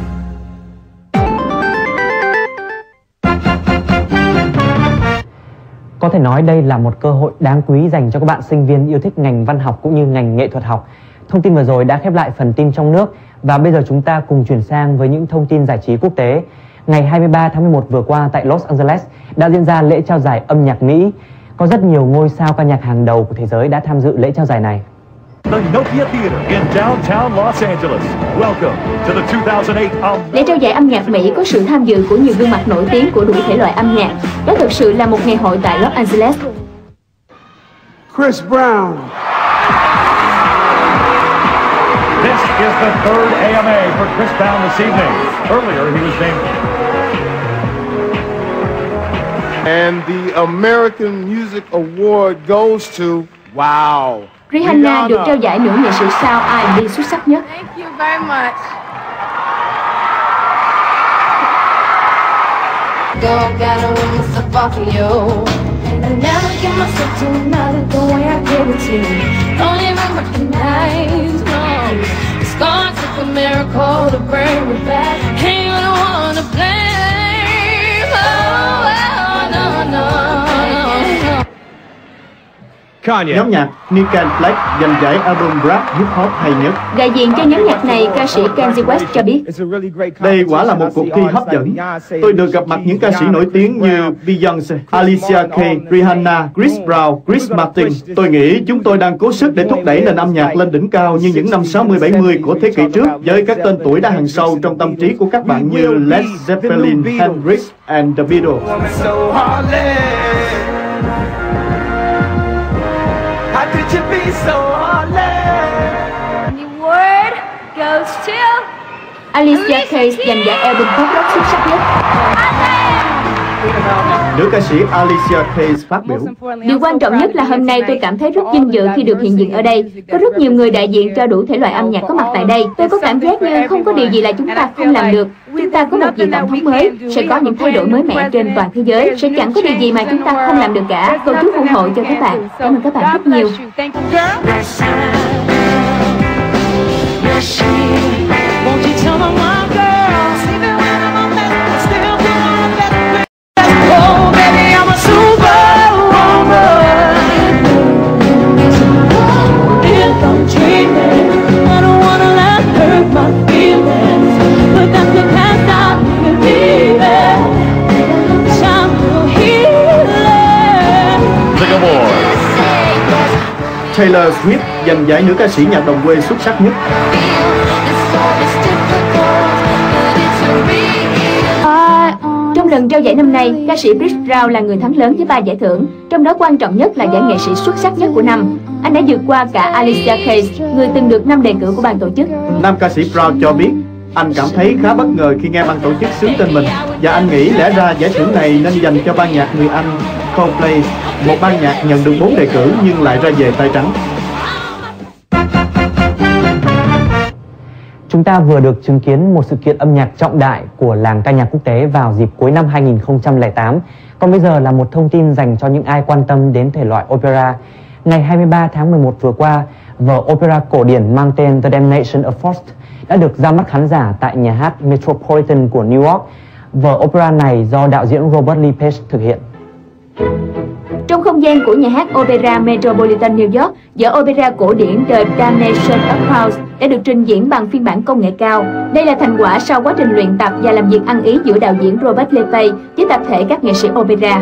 Có thể nói đây là một cơ hội đáng quý dành cho các bạn sinh viên yêu thích ngành văn học cũng như ngành nghệ thuật học. Thông tin vừa rồi đã khép lại phần tin trong nước và bây giờ chúng ta cùng chuyển sang với những thông tin giải trí quốc tế. Ngày hai mươi ba tháng mười một vừa qua tại Los Angeles đã diễn ra lễ trao giải âm nhạc Mỹ. Có rất nhiều ngôi sao ca nhạc hàng đầu của thế giới đã tham dự lễ trao giải này. The Nokia Theater in downtown Los Angeles. Welcome to the two thousand eight Lễ trao giải âm nhạc Mỹ có sự tham dự của nhiều gương mặt nổi tiếng của đủ thể loại âm nhạc. Đó thực sự là một ngày hội tại Los Angeles. Chris Brown. This is the third A M A for Chris Brown this evening. Earlier he was named. And the American Music Award goes to wow. Rihanna được trao giải nữ nghệ sĩ sao R and B xuất sắc nhất. Thank you very much. Go, gotta win myself off of you. And I never give myself to another the way I give it to you. Don't even recognize, no. It's gonna take a miracle to bring me back. Ain't you the one to blame? Oh, oh, no, no, no. Nhóm nhạc Nick and Black giành giải album rap hip hop hay nhất. Đại diện cho nhóm nhạc này, ca sĩ Kanye West cho biết: Đây quả là một cuộc thi hấp dẫn. Tôi được gặp mặt những ca sĩ nổi tiếng như Beyoncé, Alicia Keys, Rihanna, Chris Brown, Chris Martin. Tôi nghĩ chúng tôi đang cố sức để thúc đẩy nền âm nhạc lên đỉnh cao như những năm sáu mươi bảy mươi của thế kỷ trước, với các tên tuổi đã hằn sâu trong tâm trí của các bạn như Led Zeppelin, Hendrix and the Beatles. Could you be so heartless? The word goes to Alicia Keys giành giải album pop rock xuất sắc nhất. Nữ ca sĩ Alicia Keys phát biểu: Điều quan trọng nhất là hôm nay tôi cảm thấy rất vinh dự khi được hiện diện ở đây. Có rất nhiều người đại diện cho đủ thể loại âm nhạc có mặt tại đây. Tôi có cảm giác như không có điều gì là chúng ta không làm được. Chúng ta có một vị tổng thống mới, sẽ có những thay đổi mới mẻ trên toàn thế giới. Sẽ chẳng có điều gì mà chúng ta không làm được cả. Cầu chúc ủng hộ cho các bạn. Cảm ơn các bạn rất nhiều. Taylor Swift giành giải nữ ca sĩ nhạc đồng quê xuất sắc nhất. Trong lần trao giải năm nay, ca sĩ Chris Brown là người thắng lớn với ba giải thưởng, trong đó quan trọng nhất là giải nghệ sĩ xuất sắc nhất của năm. Anh đã vượt qua cả Alicia Keys, người từng được năm đề cử của ban tổ chức. Nam ca sĩ Brown cho biết anh cảm thấy khá bất ngờ khi nghe ban tổ chức xướng tên mình, và anh nghĩ lẽ ra giải thưởng này nên dành cho ban nhạc người Anh Coldplay, một ban nhạc nhận được bốn đề cử nhưng lại ra về tay trắng. Chúng ta vừa được chứng kiến một sự kiện âm nhạc trọng đại của làng ca nhạc quốc tế vào dịp cuối năm hai nghìn không trăm lẻ tám. Còn bây giờ là một thông tin dành cho những ai quan tâm đến thể loại opera. Ngày hai mươi ba tháng mười một vừa qua, vở opera cổ điển mang tên The Damnation of Faust đã được ra mắt khán giả tại nhà hát Metropolitan của New York. Vở opera này do đạo diễn Robert Lee Page thực hiện. Trong không gian của nhà hát Opera Metropolitan New York, vở opera cổ điển The Damnation of Faust đã được trình diễn bằng phiên bản công nghệ cao. Đây là thành quả sau quá trình luyện tập và làm việc ăn ý giữa đạo diễn Robert Lee Page với tập thể các nghệ sĩ opera.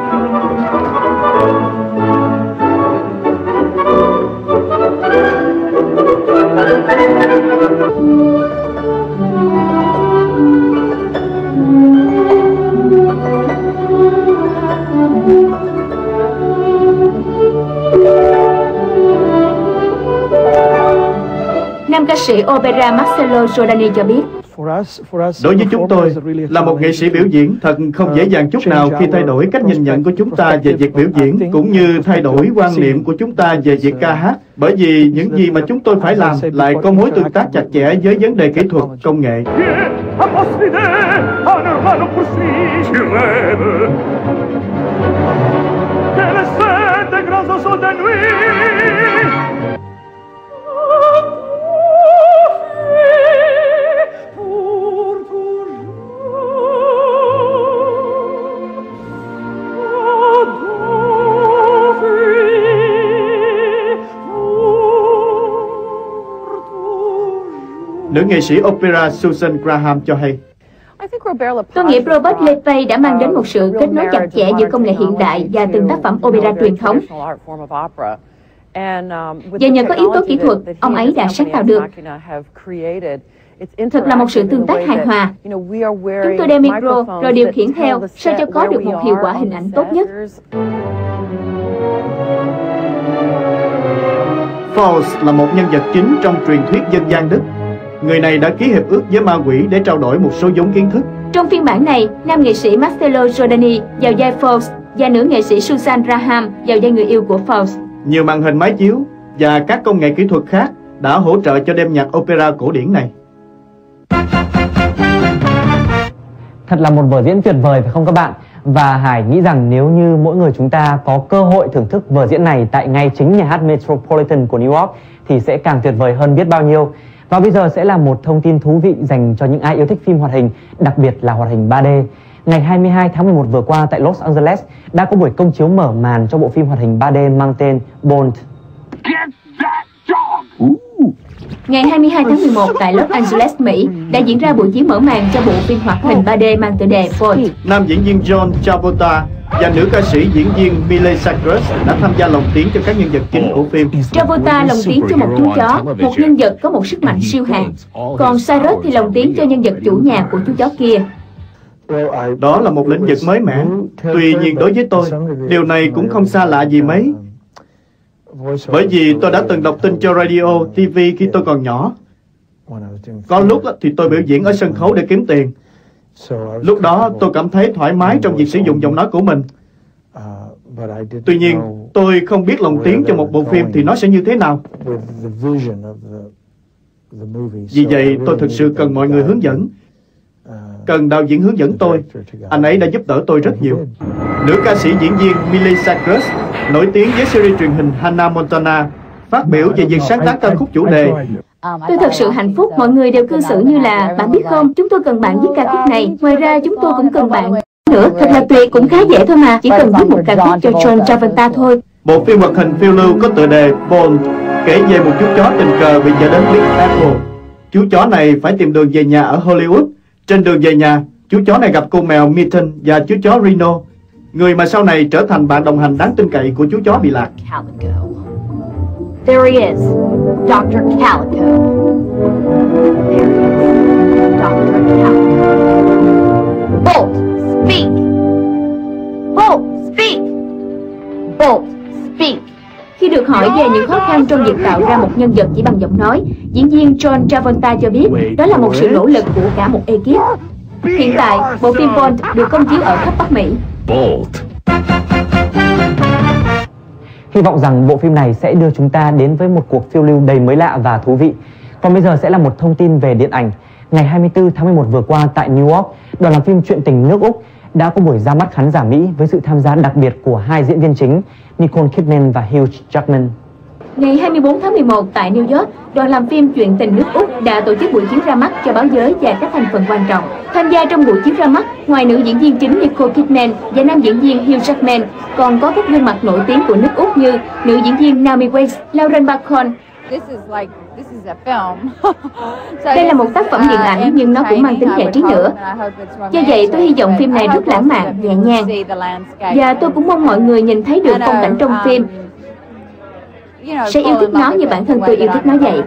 Nam ca sĩ opera Marcello Giordani cho biết, đối với chúng tôi, là một nghệ sĩ biểu diễn, thật không dễ dàng chút nào khi thay đổi cách nhìn nhận của chúng ta về việc biểu diễn, cũng như thay đổi quan niệm của chúng ta về việc ca hát. Bởi vì những gì mà chúng tôi phải làm lại có mối tương tác chặt chẽ với vấn đề kỹ thuật, công nghệ. Nữ nghệ sĩ opera Susan Graham cho hay, tôi nghĩ Robert Lee Page đã mang đến một sự kết nối chặt chẽ giữa công nghệ hiện đại và từng tác phẩm opera truyền thống. Và nhờ có yếu tố kỹ thuật, ông ấy đã sáng tạo được. Thật là một sự tương tác hài hòa. Chúng tôi đeo micro rồi điều khiển theo sao cho có được một hiệu quả hình ảnh tốt nhất. Faust là một nhân vật chính trong truyền thuyết dân gian Đức. Người này đã ký hiệp ước với ma quỷ để trao đổi một số vốn kiến thức. Trong phiên bản này, nam nghệ sĩ Marcello Giordani vào vai Faust và nữ nghệ sĩ Susan Graham vào vai người yêu của Faust. Nhiều màn hình máy chiếu và các công nghệ kỹ thuật khác đã hỗ trợ cho đêm nhạc opera cổ điển này. Thật là một vở diễn tuyệt vời phải không các bạn? Và Hải nghĩ rằng nếu như mỗi người chúng ta có cơ hội thưởng thức vở diễn này tại ngay chính nhà hát Metropolitan của New York thì sẽ càng tuyệt vời hơn biết bao nhiêu. Và bây giờ sẽ là một thông tin thú vị dành cho những ai yêu thích phim hoạt hình, đặc biệt là hoạt hình ba D. Ngày hai mươi hai tháng mười một vừa qua tại Los Angeles đã có buổi công chiếu mở màn cho bộ phim hoạt hình ba D mang tên Bolt. Ngày hai mươi hai tháng mười một tại Los Angeles, Mỹ đã diễn ra buổi chiếu mở màn cho bộ phim hoạt hình ba D mang tựa đề Bolt. Nam diễn viên John Travolta và nữ ca sĩ diễn viên Miley Cyrus đã tham gia lồng tiếng cho các nhân vật chính của phim. Travolta lồng tiếng cho một chú chó, một nhân vật có một sức mạnh siêu hạng. Còn Cyrus thì lồng tiếng cho nhân vật chủ nhà của chú chó kia. Đó là một lĩnh vực mới mẻ. Tuy nhiên đối với tôi, điều này cũng không xa lạ gì mấy. Bởi vì tôi đã từng đọc tin cho radio, ti vi khi tôi còn nhỏ. Có lúc thì tôi biểu diễn ở sân khấu để kiếm tiền. Lúc đó tôi cảm thấy thoải mái trong việc sử dụng giọng nói của mình. Tuy nhiên, tôi không biết lồng tiếng cho một bộ phim thì nó sẽ như thế nào. Vì vậy, tôi thực sự cần mọi người hướng dẫn. Cần đạo diễn hướng dẫn tôi. Anh ấy đã giúp đỡ tôi rất nhiều. Nữ ca sĩ diễn viên Miley Cyrus, nổi tiếng với series truyền hình Hannah Montana, phát biểu về việc sáng tác ca khúc chủ đề. Tôi thật sự hạnh phúc, mọi người đều cư xử như là, bạn biết không, chúng tôi cần bạn viết ca khúc này. Ngoài ra chúng tôi cũng cần bạn nữa, thật là tuyệt, cũng khá dễ thôi mà, chỉ cần viết một ca khúc cho John Travolta thôi. Bộ phim hoạt hình phiêu lưu có tựa đề Bolt kể về một chú chó tình cờ bị dẫn đến Big Apple. Chú chó này phải tìm đường về nhà ở Hollywood. Trên đường về nhà, chú chó này gặp cô mèo Mitten và chú chó Reno, người mà sau này trở thành bạn đồng hành đáng tin cậy của chú chó bị lạc. There he is, Doctor Calico. There he is, Doctor Calico. Bolt, speak! Bolt, speak! Bolt, speak! Khi được hỏi về những khó khăn trong việc tạo ra một nhân vật chỉ bằng giọng nói, diễn viên John Travolta cho biết đó là một sự nỗ lực của cả một ekip. Hiện tại, bộ phim Bolt được công chiếu ở khắp Bắc Mỹ. Bolt. Hy vọng rằng bộ phim này sẽ đưa chúng ta đến với một cuộc phiêu lưu đầy mới lạ và thú vị. Còn bây giờ sẽ là một thông tin về điện ảnh. Ngày hai mươi tư tháng mười một vừa qua tại New York, đoàn làm phim Chuyện tình nước Úc đã có buổi ra mắt khán giả Mỹ với sự tham gia đặc biệt của hai diễn viên chính Nicole Kidman và Hugh Jackman. Ngày hai mươi tư tháng mười một tại New York, đoàn làm phim Chuyện tình nước Úc đã tổ chức buổi chiếu ra mắt cho báo giới và các thành phần quan trọng. Tham gia trong buổi chiếu ra mắt, ngoài nữ diễn viên chính Nicole Kidman và nam diễn viên Hugh Jackman, còn có các gương mặt nổi tiếng của nước Úc như nữ diễn viên Naomi Watts, Lauren Bacall. Đây là một tác phẩm điện ảnh nhưng nó cũng mang tính giải trí nữa. Do vậy tôi hy vọng phim này rất lãng mạn, nhẹ nhàng. Và tôi cũng mong mọi người nhìn thấy được phong cảnh trong phim sẽ yêu thích nó như bản thân tôi yêu thích nó vậy.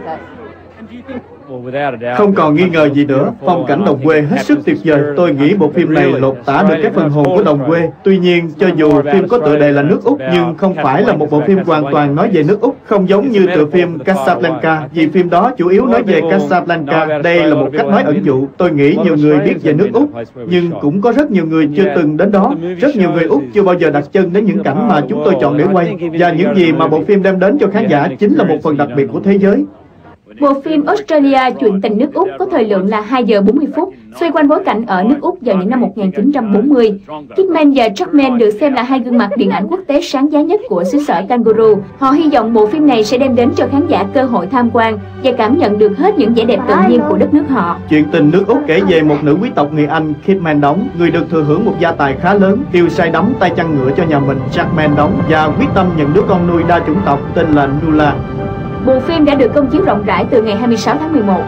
Không còn nghi ngờ gì nữa, phong cảnh đồng quê hết sức tuyệt vời. Tôi nghĩ bộ phim này lột tả được cái phần hồn của đồng quê. Tuy nhiên, cho dù phim có tựa đề là nước Úc, nhưng không phải là một bộ phim hoàn toàn nói về nước Úc, không giống như tựa phim Casablanca, vì phim đó chủ yếu nói về Casablanca. Đây là một cách nói ẩn dụ. Tôi nghĩ nhiều người biết về nước Úc, nhưng cũng có rất nhiều người chưa từng đến đó. Rất nhiều người Úc chưa bao giờ đặt chân đến những cảnh mà chúng tôi chọn để quay. Và những gì mà bộ phim đem đến cho khán giả chính là một phần đặc biệt của thế giới. Bộ phim Australia Chuyện tình nước Úc có thời lượng là hai giờ bốn mươi phút, xoay quanh bối cảnh ở nước Úc vào những năm một nghìn chín trăm bốn mươi. Kidman và Jackman được xem là hai gương mặt điện ảnh quốc tế sáng giá nhất của xứ sở kangaroo. Họ hy vọng bộ phim này sẽ đem đến cho khán giả cơ hội tham quan và cảm nhận được hết những vẻ đẹp tự nhiên của đất nước họ. Chuyện tình nước Úc kể về một nữ quý tộc người Anh, Kidman đóng, người được thừa hưởng một gia tài khá lớn, tiêu say đắm tay chăn ngựa cho nhà mình, Jackman đóng, và quyết tâm nhận đứa con nuôi đa chủng tộc tên là Nuala. Bộ phim đã được công chiếu rộng rãi từ ngày hai mươi sáu tháng mười một.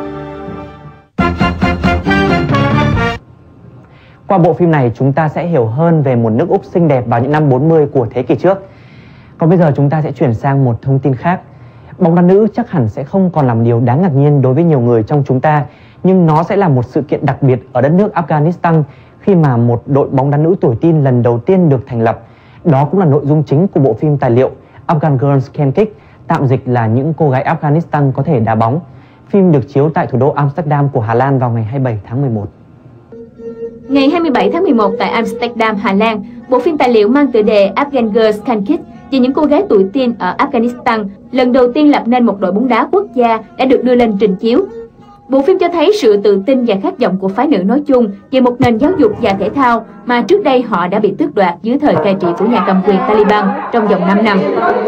Qua bộ phim này chúng ta sẽ hiểu hơn về một nước Úc xinh đẹp vào những năm bốn mươi của thế kỷ trước. Còn bây giờ chúng ta sẽ chuyển sang một thông tin khác. Bóng đá nữ chắc hẳn sẽ không còn làm điều đáng ngạc nhiên đối với nhiều người trong chúng ta, nhưng nó sẽ là một sự kiện đặc biệt ở đất nước Afghanistan khi mà một đội bóng đá nữ tuổi teen lần đầu tiên được thành lập. Đó cũng là nội dung chính của bộ phim tài liệu Afghan Girls Can Kick, tạm dịch là những cô gái Afghanistan có thể đá bóng. Phim được chiếu tại thủ đô Amsterdam của Hà Lan vào ngày hai mươi bảy tháng mười một. Ngày hai mươi bảy tháng mười một tại Amsterdam, Hà Lan, bộ phim tài liệu mang tựa đề Afghan Girls Can Kick về những cô gái tuổi teen ở Afghanistan lần đầu tiên lập nên một đội bóng đá quốc gia đã được đưa lên trình chiếu. Bộ phim cho thấy sự tự tin và khát vọng của phái nữ nói chung về một nền giáo dục và thể thao mà trước đây họ đã bị tước đoạt dưới thời cai trị của nhà cầm quyền Taliban trong vòng năm năm.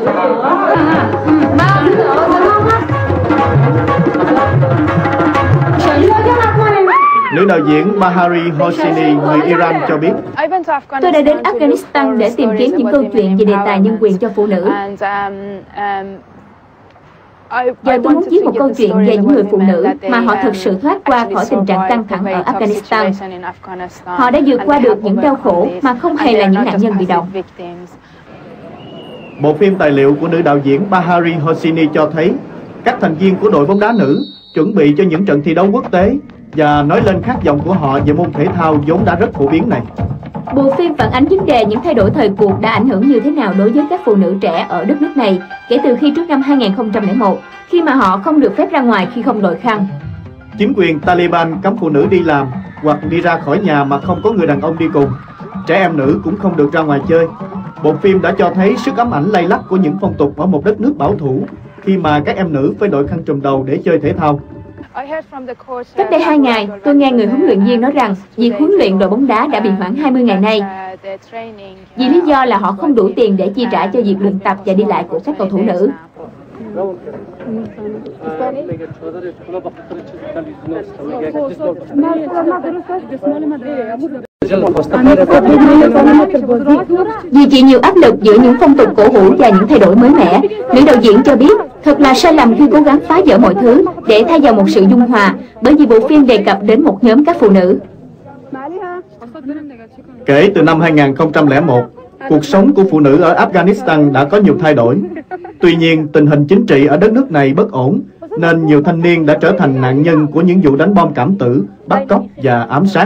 Nữ đạo diễn Bahari Hosseini, người Iran cho biết: Tôi đã đến Afghanistan để tìm kiếm những câu chuyện về đề tài nhân quyền cho phụ nữ. Giờ tôi muốn viết một câu chuyện về những người phụ nữ mà họ thực sự thoát qua khỏi tình trạng căng thẳng ở Afghanistan. Họ đã vượt qua được những đau khổ mà không hề là những nạn nhân bị động. Bộ phim tài liệu của nữ đạo diễn Bahari Hosseini cho thấy các thành viên của đội bóng đá nữ chuẩn bị cho những trận thi đấu quốc tế và nói lên khát vọng của họ về môn thể thao vốn đã rất phổ biến này. Bộ phim phản ánh vấn đề những thay đổi thời cuộc đã ảnh hưởng như thế nào đối với các phụ nữ trẻ ở đất nước này kể từ khi trước năm hai nghìn không trăm lẻ một, khi mà họ không được phép ra ngoài khi không đội khăn. Chính quyền Taliban cấm phụ nữ đi làm hoặc đi ra khỏi nhà mà không có người đàn ông đi cùng. Trẻ em nữ cũng không được ra ngoài chơi. Bộ phim đã cho thấy sức ám ảnh lay lắc của những phong tục ở một đất nước bảo thủ khi mà các em nữ phải đội khăn trùm đầu để chơi thể thao. Cách đây hai ngày, tôi nghe người huấn luyện viên nói rằng việc huấn luyện đội bóng đá đã bị hoãn hai mươi ngày nay vì lý do là họ không đủ tiền để chi trả cho việc luyện tập và đi lại của các cầu thủ nữ. Vì chịu nhiều áp lực giữa những phong tục cổ hủ và những thay đổi mới mẻ, nữ đạo diễn cho biết thật là sai lầm khi cố gắng phá vỡ mọi thứ để thay vào một sự dung hòa, bởi vì bộ phim đề cập đến một nhóm các phụ nữ. Kể từ năm hai nghìn không trăm lẻ một, cuộc sống của phụ nữ ở Afghanistan đã có nhiều thay đổi. Tuy nhiên, tình hình chính trị ở đất nước này bất ổn, nên nhiều thanh niên đã trở thành nạn nhân của những vụ đánh bom cảm tử, bắt cóc và ám sát.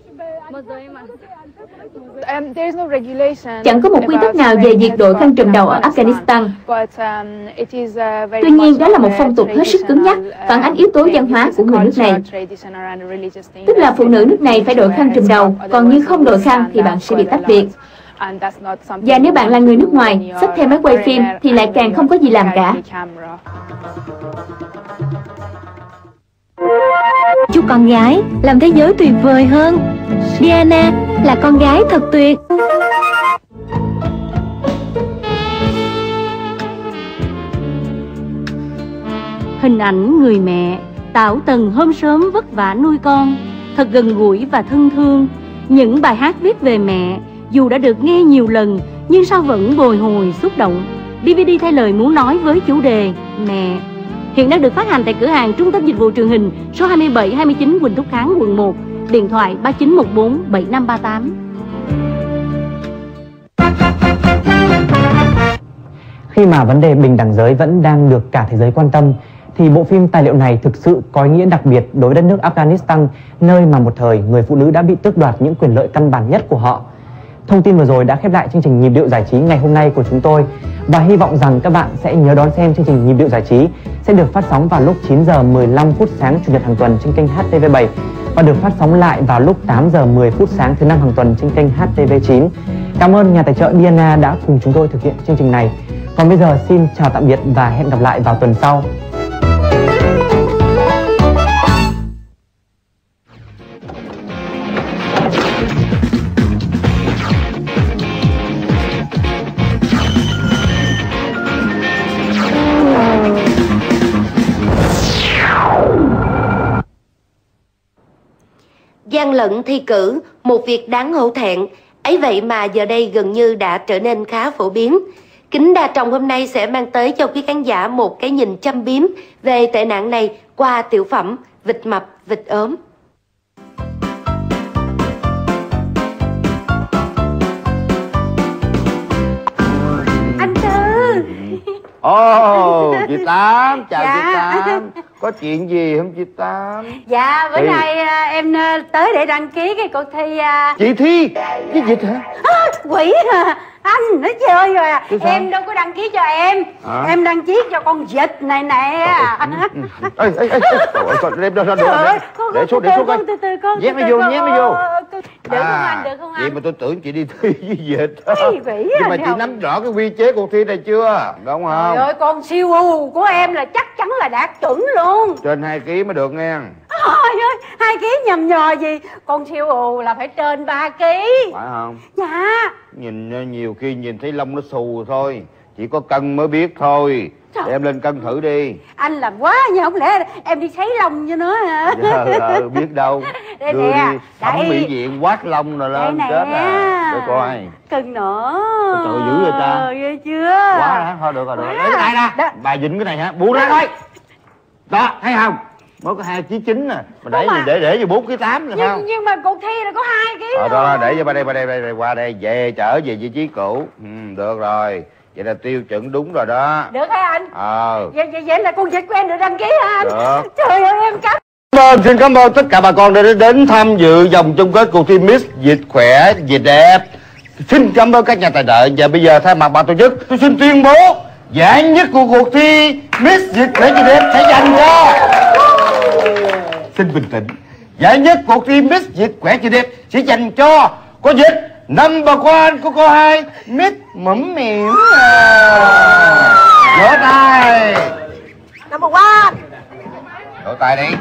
Chẳng có một quy tắc nào về việc đội khăn trùm đầu ở Afghanistan. Tuy nhiên, đó là một phong tục hết sức cứng nhắc, phản ánh yếu tố văn hóa của người nước này. Tức là phụ nữ nước này phải đội khăn trùm đầu, còn như không đội khăn thì bạn sẽ bị tách biệt. Và nếu bạn là người nước ngoài, xách theo máy quay phim thì lại càng không có gì làm cả. Chúc con gái làm thế giới tuyệt vời hơn. Diana là con gái thật tuyệt. Hình ảnh người mẹ Tảo Tần hôm sớm vất vả nuôi con, thật gần gũi và thân thương. Những bài hát viết về mẹ dù đã được nghe nhiều lần nhưng sao vẫn bồi hồi xúc động. đê vê đê thay lời muốn nói với chủ đề Mẹ hiện đang được phát hành tại cửa hàng Trung tâm Dịch vụ Truyền hình số hai mươi bảy hai mươi chín Huỳnh Thúc Kháng, quận một, điện thoại ba chín một bốn bảy năm ba tám. Khi mà vấn đề bình đẳng giới vẫn đang được cả thế giới quan tâm, thì bộ phim tài liệu này thực sự có ý nghĩa đặc biệt đối với đất nước Afghanistan, nơi mà một thời người phụ nữ đã bị tước đoạt những quyền lợi căn bản nhất của họ. Thông tin vừa rồi đã khép lại chương trình Nhịp điệu giải trí ngày hôm nay của chúng tôi, và hy vọng rằng các bạn sẽ nhớ đón xem chương trình Nhịp điệu giải trí sẽ được phát sóng vào lúc chín giờ mười lăm phút sáng Chủ nhật hàng tuần trên kênh hát tê vê bảy và được phát sóng lại vào lúc tám giờ mười phút sáng thứ năm hàng tuần trên kênh hát tê vê chín. Cảm ơn nhà tài trợ Diana đã cùng chúng tôi thực hiện chương trình này. Còn bây giờ xin chào tạm biệt và hẹn gặp lại vào tuần sau. Gian lận thi cử, một việc đáng hổ thẹn, ấy vậy mà giờ đây gần như đã trở nên khá phổ biến. Kính Đa Trọng hôm nay sẽ mang tới cho quý khán giả một cái nhìn châm biếm về tệ nạn này qua tiểu phẩm Vịt Mập, Vịt Ốm. Anh Tư. Ồ, oh, chị Tám, chào dạ. chị Tám. Có chuyện gì không chị Tám? Dạ, bữa thì... nay à, em à, tới để đăng ký cái cuộc thi à... Chị Thi, cái dịch hả? À, quỷ à, anh nói chơi rồi à. Em đâu có đăng ký cho em à? Em đăng ký cho con vịt này nè. Ê, ê, ê, con đem ra được. Để xuống, để xuống coi. Từ từ con. Nhét nó vô, nhét nó vô. Được không anh, được không anh? Vậy mà tôi tưởng chị đi thi với vịt. Quỷ nhưng mà chị nắm rõ cái quy chế cuộc thi này chưa? Đúng không? Trời ơi, con siêu ù của em là chắc chắn là đạt chuẩn luôn. Trên hai ký mới được nghe. Trời ơi, hai ký nhầm nhò gì? Con siêu ù là phải trên ba ký. Phải không? Dạ. Nhìn nhiều khi nhìn thấy lông nó xù thôi, chỉ có cân mới biết thôi. Để em lên cân thử đi. Anh làm quá nhưng không lẽ em đi sấy lông cho nó hả? Dạ, ờ, biết đâu. Đây đưa nè, đi thẩm mỹ viện quát lông rồi lên chết à. Để coi. Cưng nữa. Trời dữ vậy ta. Ghê chưa? Quá hả? Thôi được rồi, được rồi. Lấy cái này nè. Bà dính cái này hả? Buông ra coi. Đó, thấy không? Mới có hai ký chín nè. Mà để gì để để cho bốn ký tám nữa không? Nhưng mà cuộc thi là có hai ký. Ờ đó, để cho ba đây, ba đây, ba đây, qua đây, về trở về vị trí cũ. Ừ, được rồi. Vậy là tiêu chuẩn đúng rồi đó. Được hả anh? Ờ. Vậy, vậy, vậy là con vịt của em được đăng ký hả anh? Được. Trời ơi em cảm ơn, xin cảm ơn tất cả bà con đã đến tham dự vòng chung kết cuộc thi Miss Vịt Khỏe Vịt Đẹp. Xin cảm ơn các nhà tài trợ. Và bây giờ thay mặt ban tổ chức, tôi xin tuyên bố giải nhất của cuộc thi Miss Vịt Khỏe Vịt Đẹp sẽ dành cho... Xin bình tĩnh. Giải nhất cuộc thi Miss Vịt Khỏe Vịt Đẹp sẽ dành cho con vịt number one của cô hai Miss Mẫm Mỉm. Vỗ tay. Number one. Vỗ tay đi.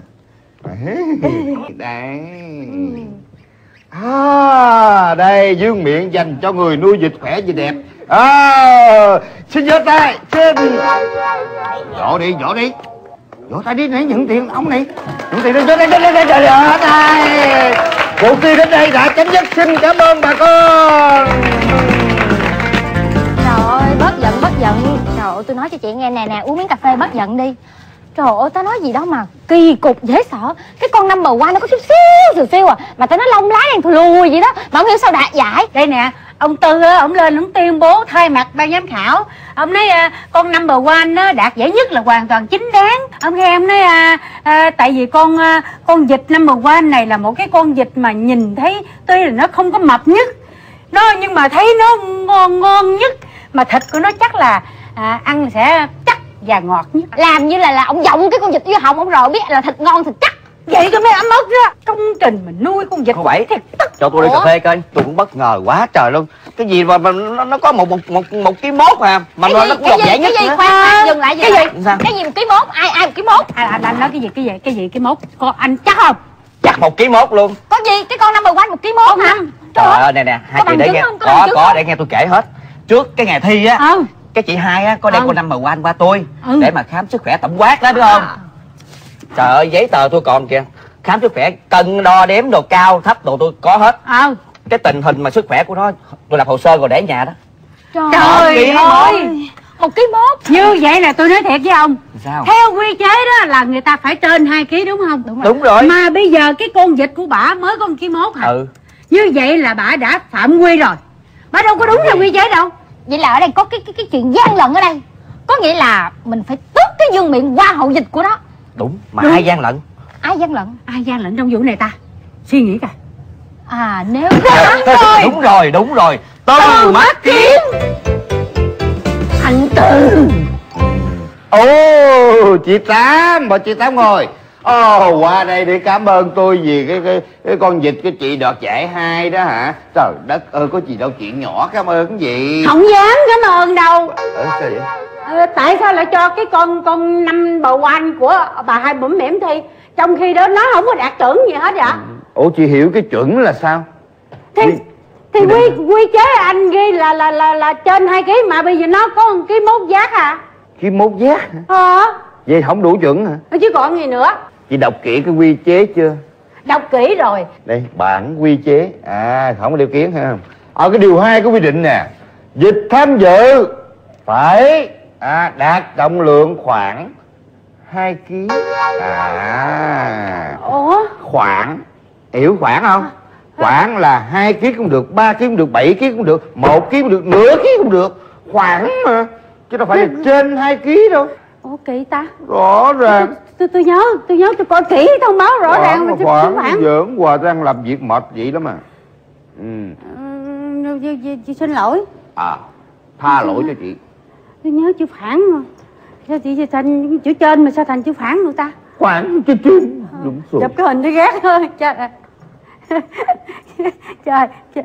Đấy. À, đây dương miệng dành cho người nuôi vịt khỏe vịt đẹp. À, xin vỗ tay. Xin. Vỗ đi, vỗ đi. Vỗ tay đi, nãy nhận tiền ông này. Nhận tiền đi, vỗ đây, vỗ đây, vỗ đây, vỗ tay. Cuộc thi đến đây đã chấm dứt. Xin cảm ơn bà con. Trời ơi, bớt giận, bớt giận. Trời ơi, tôi nói cho chị nghe nè nè, uống miếng cà phê bớt giận đi. Trời ơi, tao nói gì đó mà kỳ cục dễ sợ. Cái con number one nó có chút xíu xìu xíu à, mà tao nói lông lá đen thù lùi vậy đó, mà không hiểu sao đạt giải. Đây nè, ông Tư á, ông lên ông tuyên bố thay mặt ban giám khảo. Ông nói à, con number one nó đạt giải nhất là hoàn toàn chính đáng. Ông nghe em nói à, à, tại vì con à, con vịt number one này là một cái con vịt mà nhìn thấy tuy là nó không có mập nhất, nó nhưng mà thấy nó ngon ngon nhất, mà thịt của nó chắc là à, ăn sẽ chắc và ngọt nhất. Làm như là là ông giọng cái con vịt vô họng ông rồi biết là thịt ngon thịt chắc. Vậy cơ mấy ấm ức đó. Công trình mình nuôi con vịt không phải. Cho tôi ly cà phê coi. Tôi cũng bất ngờ quá trời luôn. Cái Cái gì mà, mà nó, nó có một một một một ký mốt à, mà cái nó gì, nó cũng cái độc gì, giải nhất cái gì nữa. khoan dừng lại, dừng Cái lại. gì? Sao? Cái gì một ký mốt? Ai ai một ký mốt? À, anh, anh nói cái gì cái gì cái gì cái mốt? Con anh chắc không? Chắc một ký mốt luôn. Có gì? Cái con number one một ký mốt hả? Trời ơi, nè nè, hai chị để nghe. Không? Có, có có có để nghe tôi kể hết. Trước cái ngày thi á, ừ. cái chị hai á có đem ừ. con number one qua tôi ừ. để mà khám sức khỏe tổng quát đó, biết không? À. Trời ơi, giấy tờ tôi còn kìa. Khám sức khỏe, cân đo đếm đồ, cao thấp đồ tôi có hết. Ừ. Cái tình hình mà sức khỏe của nó tôi lập hồ sơ rồi để ở nhà đó. Trời, Trời ơi, một ký mốt. Như vậy là tôi nói thiệt với ông. Sao? Theo quy chế đó là người ta phải trên hai ký đúng không? Đúng rồi. Đúng rồi. Mà bây giờ cái con vịt của bả mới có một ký mốt hả? Ừ. Như vậy là bả đã phạm quy rồi. Bả đâu có đúng theo quy chế đâu. Vậy là ở đây có cái cái cái chuyện gian lận ở đây. Có nghĩa là mình phải tước cái vương miện hoa hậu dịch của nó. Đúng, mà đúng. ai gian lận? Ai gian lận? Ai gian lận trong vụ này ta? Suy nghĩ coi. À nếu đúng rồi, đúng rồi. Từ Mắt Kiến. Anh Từ. Ồ, chị Tám, mời chị Tám ngồi. Ồ, qua đây để cảm ơn tôi vì cái cái, cái con vịt cái chị đoạt giải hai đó hả? Trời đất ơi, có gì đâu chuyện nhỏ, cảm ơn gì. Không dám cảm ơn đâu. Ờ, sao vậy? Ờ, tại sao lại cho cái con con năm bầu anh của bà hai bẩm mỉm thi, trong khi đó nó không có đạt chuẩn gì hết vậy? Ủa, chị hiểu cái chuẩn là sao? Thì thì quy quy chế anh ghi là là là là trên hai ký mà bây giờ nó có một ký mốt giác à? Ký mốt giác hả? Ờ. Vậy không đủ chuẩn hả? Chứ còn gì nữa? Chị đọc kỹ cái quy chế chưa? Đọc kỹ rồi. Đây, bản quy chế. À, không có điều kiến ha. Ở cái điều hai có quy định nè. Dịch tham dự phải à, đạt trọng lượng khoảng hai ký. À. Ủa? Khoảng. Hiểu khoảng không? Khoảng là hai ký cũng được, ba ký cũng được, bảy ký cũng được, một ký cũng được, nửa ký cũng được. Khoảng mà. Chứ đâu phải là trên hai ký đâu. Ủa kỳ ta? Rõ ràng. Tôi, tôi, tôi nhớ, tôi nhớ tôi coi kỹ thông báo rõ Khoảng ràng mà chứ khoảng khoảng. giỡn hoài đang làm việc mệt vậy đó mà. Ừ. Chị xin lỗi. À, tha lỗi cho chị. Tôi nhớ chữ phản mà. Sao chị thành chữ trên mà sao thành chữ phản nữa ta? Phản chữ trên. Đúng rồi. Chụp cái hình tôi ghét thôi. Trời ơi. Trời, trời.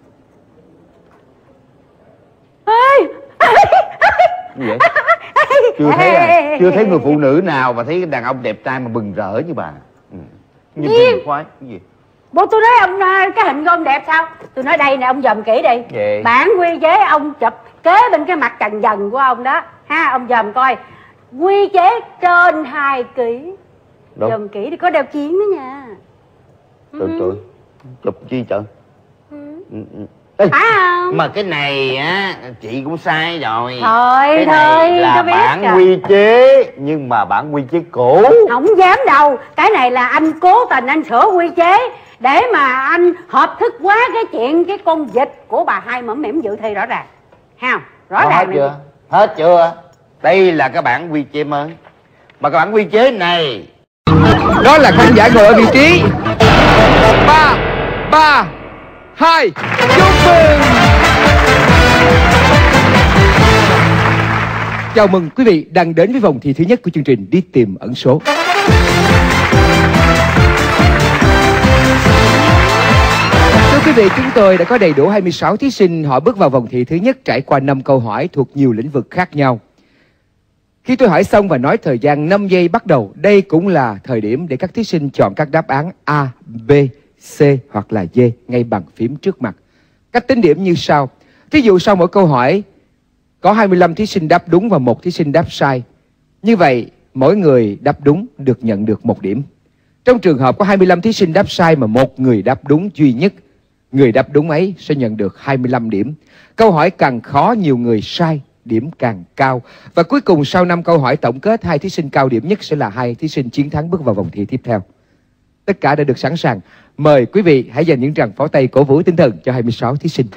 Ê! Gì vậy? Chưa thấy à? Chưa thấy người phụ nữ nào mà thấy đàn ông đẹp trai mà bừng rỡ như bà. Ừ. Nhìn thấy khoái. Cái gì? Bố tôi nói ông cái hình của ông đẹp sao? Tôi nói đây nè, ông dòm kỹ đi. Vậy? Bản quy chế ông chụp kế bên cái mặt cằn dần của ông đó. Ha, ông dòm coi. Quy chế trên hai ký. Dòm kỹ đi, có đeo kiến đó nha. Trời trời, chụp chi trời? Ừ. Ừ, ừ. Ê, phải không? mà cái này á chị cũng sai rồi. Thôi cái thôi, này là biết bản rồi. quy chế, nhưng mà bản quy chế cũ. Không dám đâu. Cái này là anh cố tình anh sửa quy chế để mà anh hợp thức quá cái chuyện cái con vịt của bà hai mẩm mỉm dự thi rõ ràng. Ha không? Rõ Đó, ràng hết chưa? Hết chưa? Đây là cái bản quy chế mới. Mà cái bản quy chế này đó là khán giả ngồi ở vị trí ba ba hai, chúc mừng. Chào mừng quý vị đang đến với vòng thi thứ nhất của chương trình Đi Tìm Ẩn Số. Thưa quý vị, chúng tôi đã có đầy đủ hai mươi sáu thí sinh. Họ bước vào vòng thi thứ nhất trải qua năm câu hỏi thuộc nhiều lĩnh vực khác nhau. Khi tôi hỏi xong và nói thời gian năm giây bắt đầu, đây cũng là thời điểm để các thí sinh chọn các đáp án A, B, C hoặc là D ngay bằng phím trước mặt. Cách tính điểm như sau. Thí dụ sau mỗi câu hỏi có hai mươi lăm thí sinh đáp đúng và một thí sinh đáp sai. Như vậy, mỗi người đáp đúng được nhận được một điểm. Trong trường hợp có hai mươi lăm thí sinh đáp sai mà một người đáp đúng duy nhất, người đáp đúng ấy sẽ nhận được hai mươi lăm điểm. Câu hỏi càng khó, nhiều người sai, điểm càng cao. Và cuối cùng sau năm câu hỏi tổng kết, hai thí sinh cao điểm nhất sẽ là hai thí sinh chiến thắng bước vào vòng thi tiếp theo. Tất cả đã được sẵn sàng. Mời quý vị hãy dành những tràng pháo tay cổ vũ tinh thần cho hai mươi sáu thí sinh.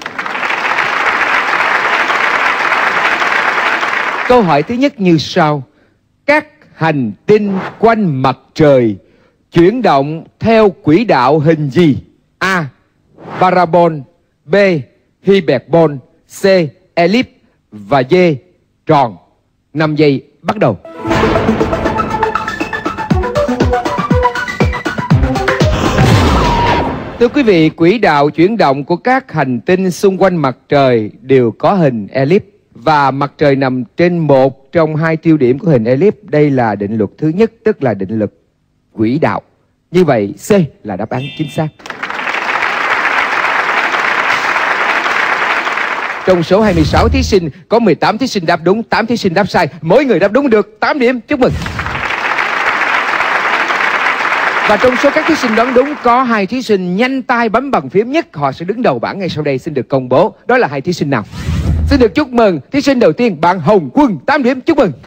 Câu hỏi thứ nhất như sau. Các hành tinh quanh mặt trời chuyển động theo quỹ đạo hình gì? A. Parabol, B. Hyperbol, C. Ellipse và D. Tròn. năm giây bắt đầu. Thưa quý vị, quỹ đạo chuyển động của các hành tinh xung quanh mặt trời đều có hình elip và mặt trời nằm trên một trong hai tiêu điểm của hình elip. Đây là định luật thứ nhất, tức là định luật quỹ đạo. Như vậy C là đáp án chính xác. Trong số hai mươi sáu thí sinh có mười tám thí sinh đáp đúng, tám thí sinh đáp sai. Mỗi người đáp đúng được tám điểm. Chúc mừng. Và trong số các thí sinh đoán đúng có hai thí sinh nhanh tay bấm bàn phím nhất, họ sẽ đứng đầu bảng ngay sau đây xin được công bố. Đó là hai thí sinh nào? Xin được chúc mừng thí sinh đầu tiên, bạn Hồng Quân, tám điểm. Chúc mừng.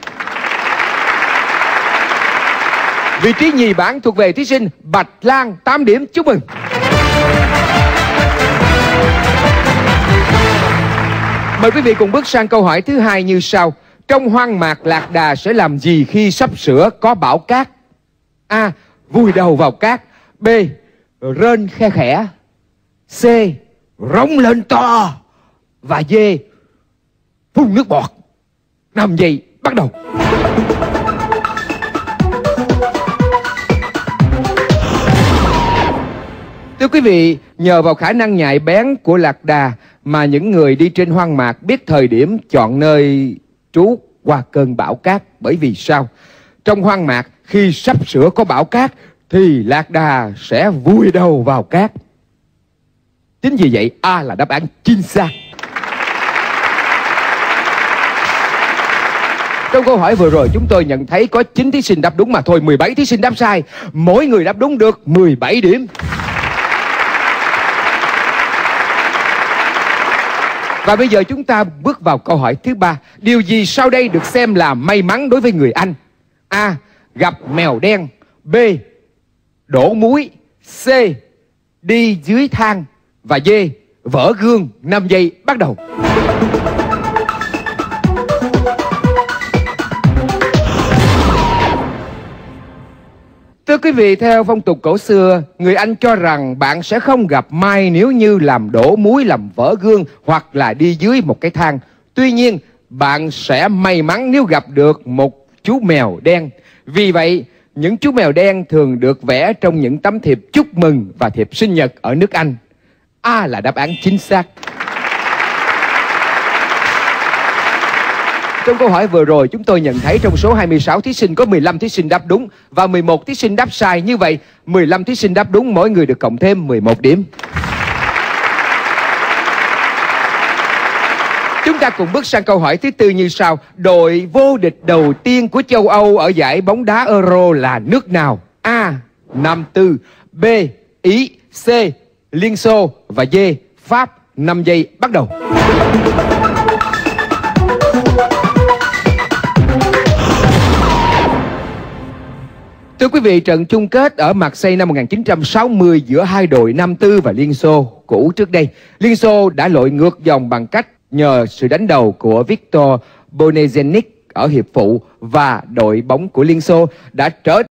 Vị trí nhì bảng thuộc về thí sinh Bạch Lan, tám điểm. Chúc mừng. Mời quý vị cùng bước sang câu hỏi thứ hai như sau. Trong hoang mạc Lạc Đà sẽ làm gì khi sắp sửa có bão cát? A. Vùi đầu vào cát. B. Rên khe khẽ. C. Rống lên to. Và D. Phun nước bọt. năm giây bắt đầu. Thưa quý vị, nhờ vào khả năng nhạy bén của lạc đà mà những người đi trên hoang mạc biết thời điểm chọn nơi trú qua cơn bão cát. Bởi vì sao? Trong hoang mạc khi sắp sửa có bão cát thì lạc đà sẽ vùi đầu vào cát. Chính vì vậy A là đáp án chính xác. Trong câu hỏi vừa rồi chúng tôi nhận thấy có chín thí sinh đáp đúng mà thôi, mười bảy thí sinh đáp sai. Mỗi người đáp đúng được mười bảy điểm. Và bây giờ chúng ta bước vào câu hỏi thứ ba. Điều gì sau đây được xem là may mắn đối với người Anh? A. Gặp mèo đen. B. Đổ muối. C. Đi dưới thang. Và D. Vỡ gương. năm giây bắt đầu. Thưa quý vị, theo phong tục cổ xưa, người Anh cho rằng bạn sẽ không gặp may nếu như làm đổ muối, làm vỡ gương hoặc là đi dưới một cái thang. Tuy nhiên, bạn sẽ may mắn nếu gặp được một chú mèo đen. Vì vậy, những chú mèo đen thường được vẽ trong những tấm thiệp chúc mừng và thiệp sinh nhật ở nước Anh. A là đáp án chính xác. Trong câu hỏi vừa rồi chúng tôi nhận thấy trong số hai mươi sáu thí sinh có mười lăm thí sinh đáp đúng và mười một thí sinh đáp sai. Như vậy mười lăm thí sinh đáp đúng, mỗi người được cộng thêm mười một điểm. Chúng ta cùng bước sang câu hỏi thứ tư như sau. Đội vô địch đầu tiên của châu Âu ở giải bóng đá Euro là nước nào? A. Nam Tư. B. Ý. C. Liên Xô. Và D. Pháp. năm giây bắt đầu. Thưa quý vị, trận chung kết ở Marseille năm một nghìn chín trăm sáu mươi giữa hai đội Nam Tư và Liên Xô cũ trước đây. Liên Xô đã lội ngược dòng bằng cách nhờ sự đánh đầu của Viktor Bonezenic ở hiệp phụ và đội bóng của Liên Xô đã trở